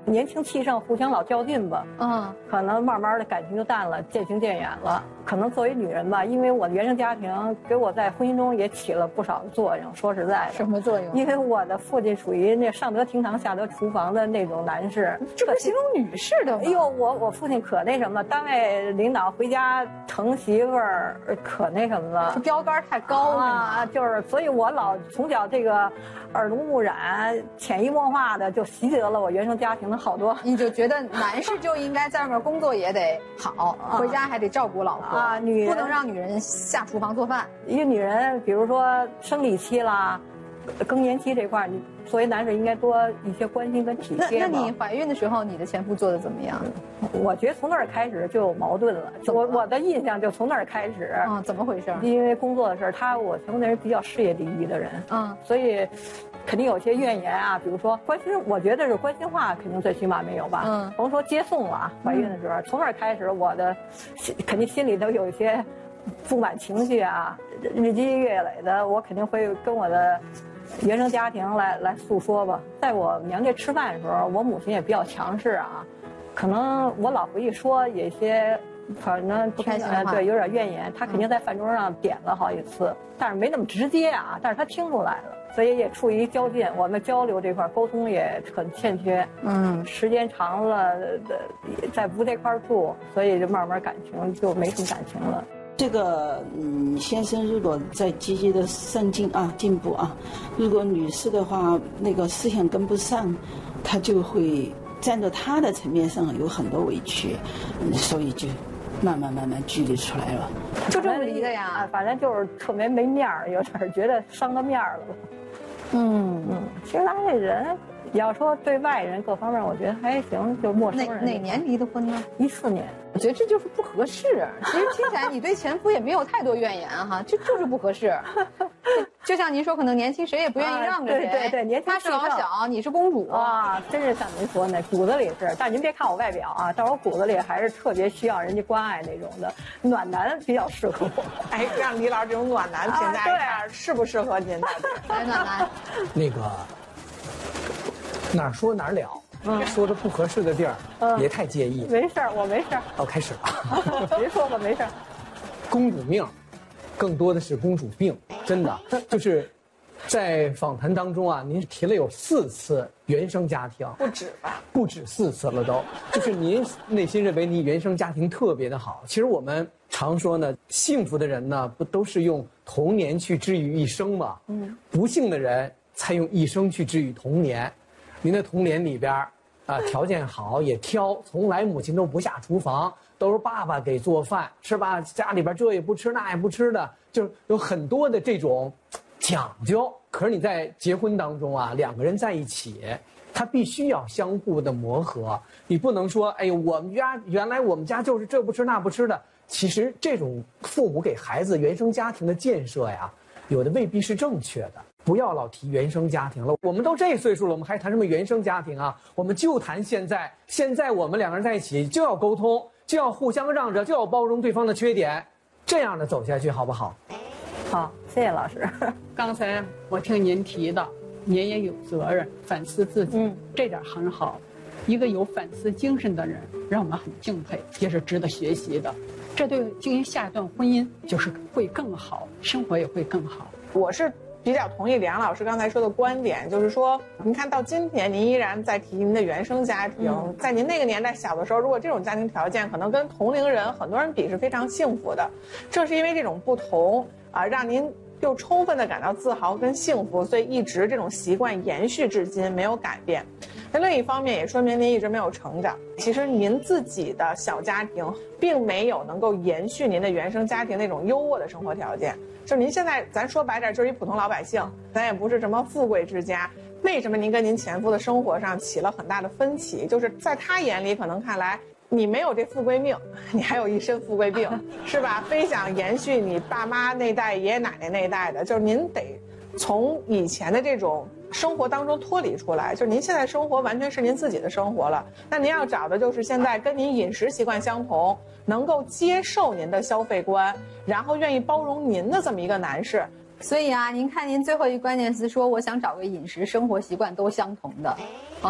年轻气盛，互相老较劲吧，可能慢慢的感情就淡了，渐行渐远了。可能作为女人吧，因为我的原生家庭给我在婚姻中也起了不少的作用。说实在的， 什么作用？ 因为我的父亲属于那上得厅堂下得厨房的那种男士， 这不是形容女士的吗？ 哎呦，我父亲可那什么，单位领导回家疼媳妇儿，可那什么了， 标杆太高了啊，就是，所以我老从小这个耳濡目染、潜移默化的就习得了我原生家庭的好多。 你就觉得男士就应该在外面工作也得好，回家还得照顾老婆啊，女人不能让女人下厨房做饭。 一个女人，比如说生理期啦、更年期这块，你作为男人应该多一些关心跟体贴。 那你怀孕的时候，你的前夫做的怎么样？ 我觉得从那儿开始就有矛盾了。我的印象就从那儿开始啊，怎么回事？ 因为工作的事儿，我前夫那人比较事业第一的人，所以肯定有些怨言啊，比如说关心，我觉得是关心话肯定最起码没有吧。甭说接送了，怀孕的时候，从那儿开始，我的肯定心里头有一些不满情绪啊，日积月累的，我肯定会跟我的原生家庭来诉说吧。在我娘家吃饭的时候，我母亲也比较强势啊，可能我老回忆说有些反正不开心对，有点怨言。她肯定在饭桌上点了好几次，但是没那么直接啊，但是她听出来了，所以也处于较劲。我们交流这块沟通也很欠缺，时间长了在不这块住，所以就慢慢感情就没什么感情了。 这个先生如果在积极的上进啊进步啊，如果女士的话那个思想跟不上，她就会站在她的层面上有很多委屈，所以就慢慢距离出来了。 就这么离的呀？ 反正就是特别没面儿，有点觉得伤到面儿了。其实咱这人要说对外人各方面，我觉得还行，就陌生人。 哪年离的婚呢 ？14年。 我觉得这就是不合适。其实听起来你对前夫也没有太多怨言哈，就是不合适。就像您说，可能年轻谁也不愿意让着谁。 对，年轻他是老小，你是公主啊，真是像您说那骨子里是。但您别看我外表啊，但我骨子里还是特别需要人家关爱那种的，暖男比较适合我。 哎，让李老师这种暖男评价一下，适不适合您的？ 暖男。 那个哪儿说哪儿了。说的不合适的地儿，别太介意。 没事儿，我没事儿。 哦，开始了。 别说吧，没事儿。 公主命，更多的是公主病，真的就是在访谈当中啊，您提了有4次原生家庭， 不止吧？ 不止4次了都。就是您内心认为你原生家庭特别的好。其实我们常说呢，幸福的人呢，不都是用童年去治愈一生吗？不幸的人才用一生去治愈童年。您的童年里边条件好也挑，从来母亲都不下厨房，都是爸爸给做饭，是吧？家里边这也不吃那也不吃的，就是有很多的这种讲究。可是你在结婚当中啊，2个人在一起，他必须要相互的磨合。你不能说，哎呦，原来我们家就是这不吃那不吃的。其实这种父母给孩子原生家庭的建设呀，有的未必是正确的。不要老提原生家庭了，我们都这岁数了，我们还谈什么原生家庭啊？我们就谈现在。现在我们2个人在一起就要沟通，就要互相让着，就要包容对方的缺点，这样的走下去好不好？ 好，谢谢老师。 刚才我听您提的，您也有责任反思自己，这点很好。一个有反思精神的人，让我们很敬佩，也是值得学习的。这对经营下一段婚姻就是会更好，生活也会更好。 我是比较同意梁老师刚才说的观点，就是说，您看到今天，您依然在提您的原生家庭，在您那个年代小的时候，如果这种家庭条件可能跟同龄人很多人比是非常幸福的，正是因为这种不同啊，让您又充分的感到自豪跟幸福，所以一直这种习惯延续至今没有改变。那另一方面也说明您一直没有成长。其实您自己的小家庭并没有能够延续您的原生家庭那种优渥的生活条件。就是您现在咱说白点就是一普通老百姓，咱也不是什么富贵之家。为什么您跟您前夫的生活上起了很大的分歧？就是在他眼里可能看来你没有这富贵命，你还有一身富贵病，是吧？非想延续你爸妈那代爷爷奶奶那一代的，就是您得从以前的这种生活当中脱离出来，就是您现在生活完全是您自己的生活了。那您要找的就是现在跟您饮食习惯相同，能够接受您的消费观，然后愿意包容您的这么一个男士。 所以啊，您看您最后一个关键词说，我想找个饮食生活习惯都相同的，啊。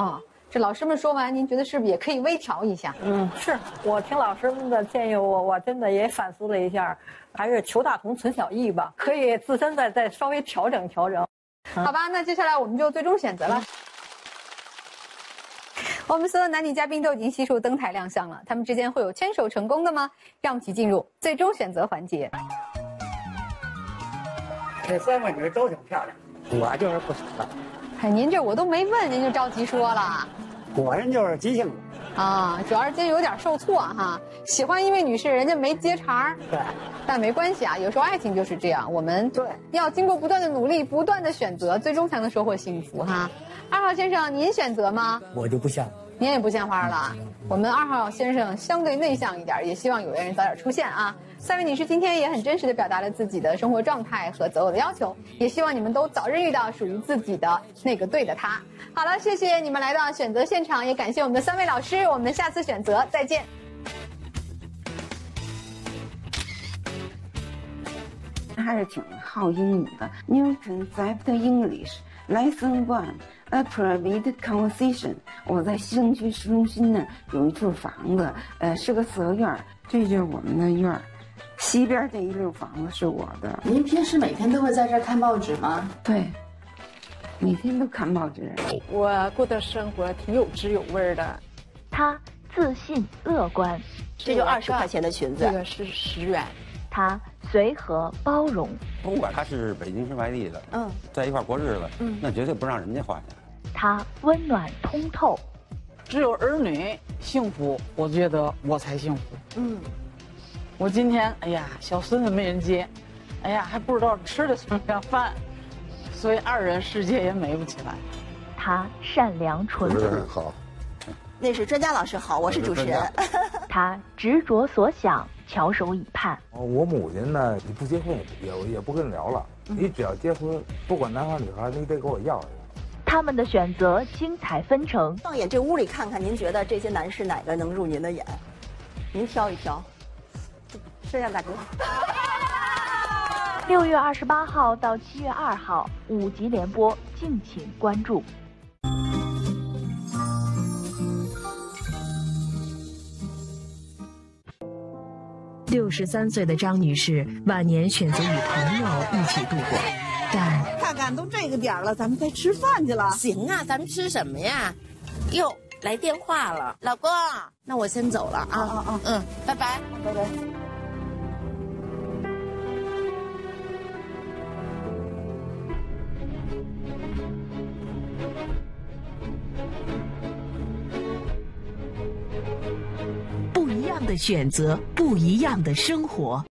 这老师们说完，您觉得是不是也可以微调一下？ 是我听老师们的建议，我真的也反思了一下，还是求大同存小异吧，可以自身再稍微调整调整。 好吧，那接下来我们就最终选择了。我们所有男女嘉宾都已经悉数登台亮相了，他们之间会有牵手成功的吗？让我们一起进入最终选择环节。 这3位女都挺漂亮，我就是不喜欢。 哎，您这我都没问，您就着急说了。 我人就是急性子啊，主要是今天有点受挫哈。喜欢一位女士，人家没接茬， 对， 但没关系啊，有时候爱情就是这样，我们要经过不断的努力，不断的选择，最终才能收获幸福哈。2号先生，您选择吗？ 我就不像。 您也不献花了。我们2号先生相对内向一点，也希望有缘人早点出现啊。3位女士今天也很真实的表达了自己的生活状态和择偶的要求，也希望你们都早日遇到属于自己的那个对的他。好了，谢谢你们来到选择现场，也感谢我们的3位老师，我们下次选择再见。 还是挺好英语的。Newton Zephyr English Lesson 1 A Private Conversation。我在西城区市中心那儿有一处房子，是个四合院，这就是我们的院儿。西边这一溜房子是我的。 您平时每天都会在这儿看报纸吗？ 对，每天都看报纸。 我过的生活挺有滋有味的。 他自信乐观， 这就20块钱的裙子， 这个是10元。 他随和包容， 不管他是北京是外地的，在一块过日子，那绝对不让人家花钱。 他温暖通透， 只有儿女幸福，我觉得我才幸福。我今天哎呀，小孙子没人接，哎呀还不知道吃的什么样饭，所以2人世界也美不起来。 他善良淳朴， 好。 那是专家老师好，我是主持人。 他执着所想，翘首以盼。 我母亲呢，你不结婚也不跟你聊了，你只要结婚，不管男孩女孩，你得给我要一个。 他们的选择精彩纷呈。 放眼这屋里看看，您觉得这些男士哪个能入您的眼？您挑一挑。摄像大哥。 6月28号到7月2号5集联播，敬请关注。 63岁的张女士晚年选择与朋友一起度过，但看看都这个点了，咱们该吃饭去了。 行啊，咱们吃什么呀？哟，来电话了，老公，那我先走了啊。拜拜，拜拜。 不一样的选择，不一样的生活。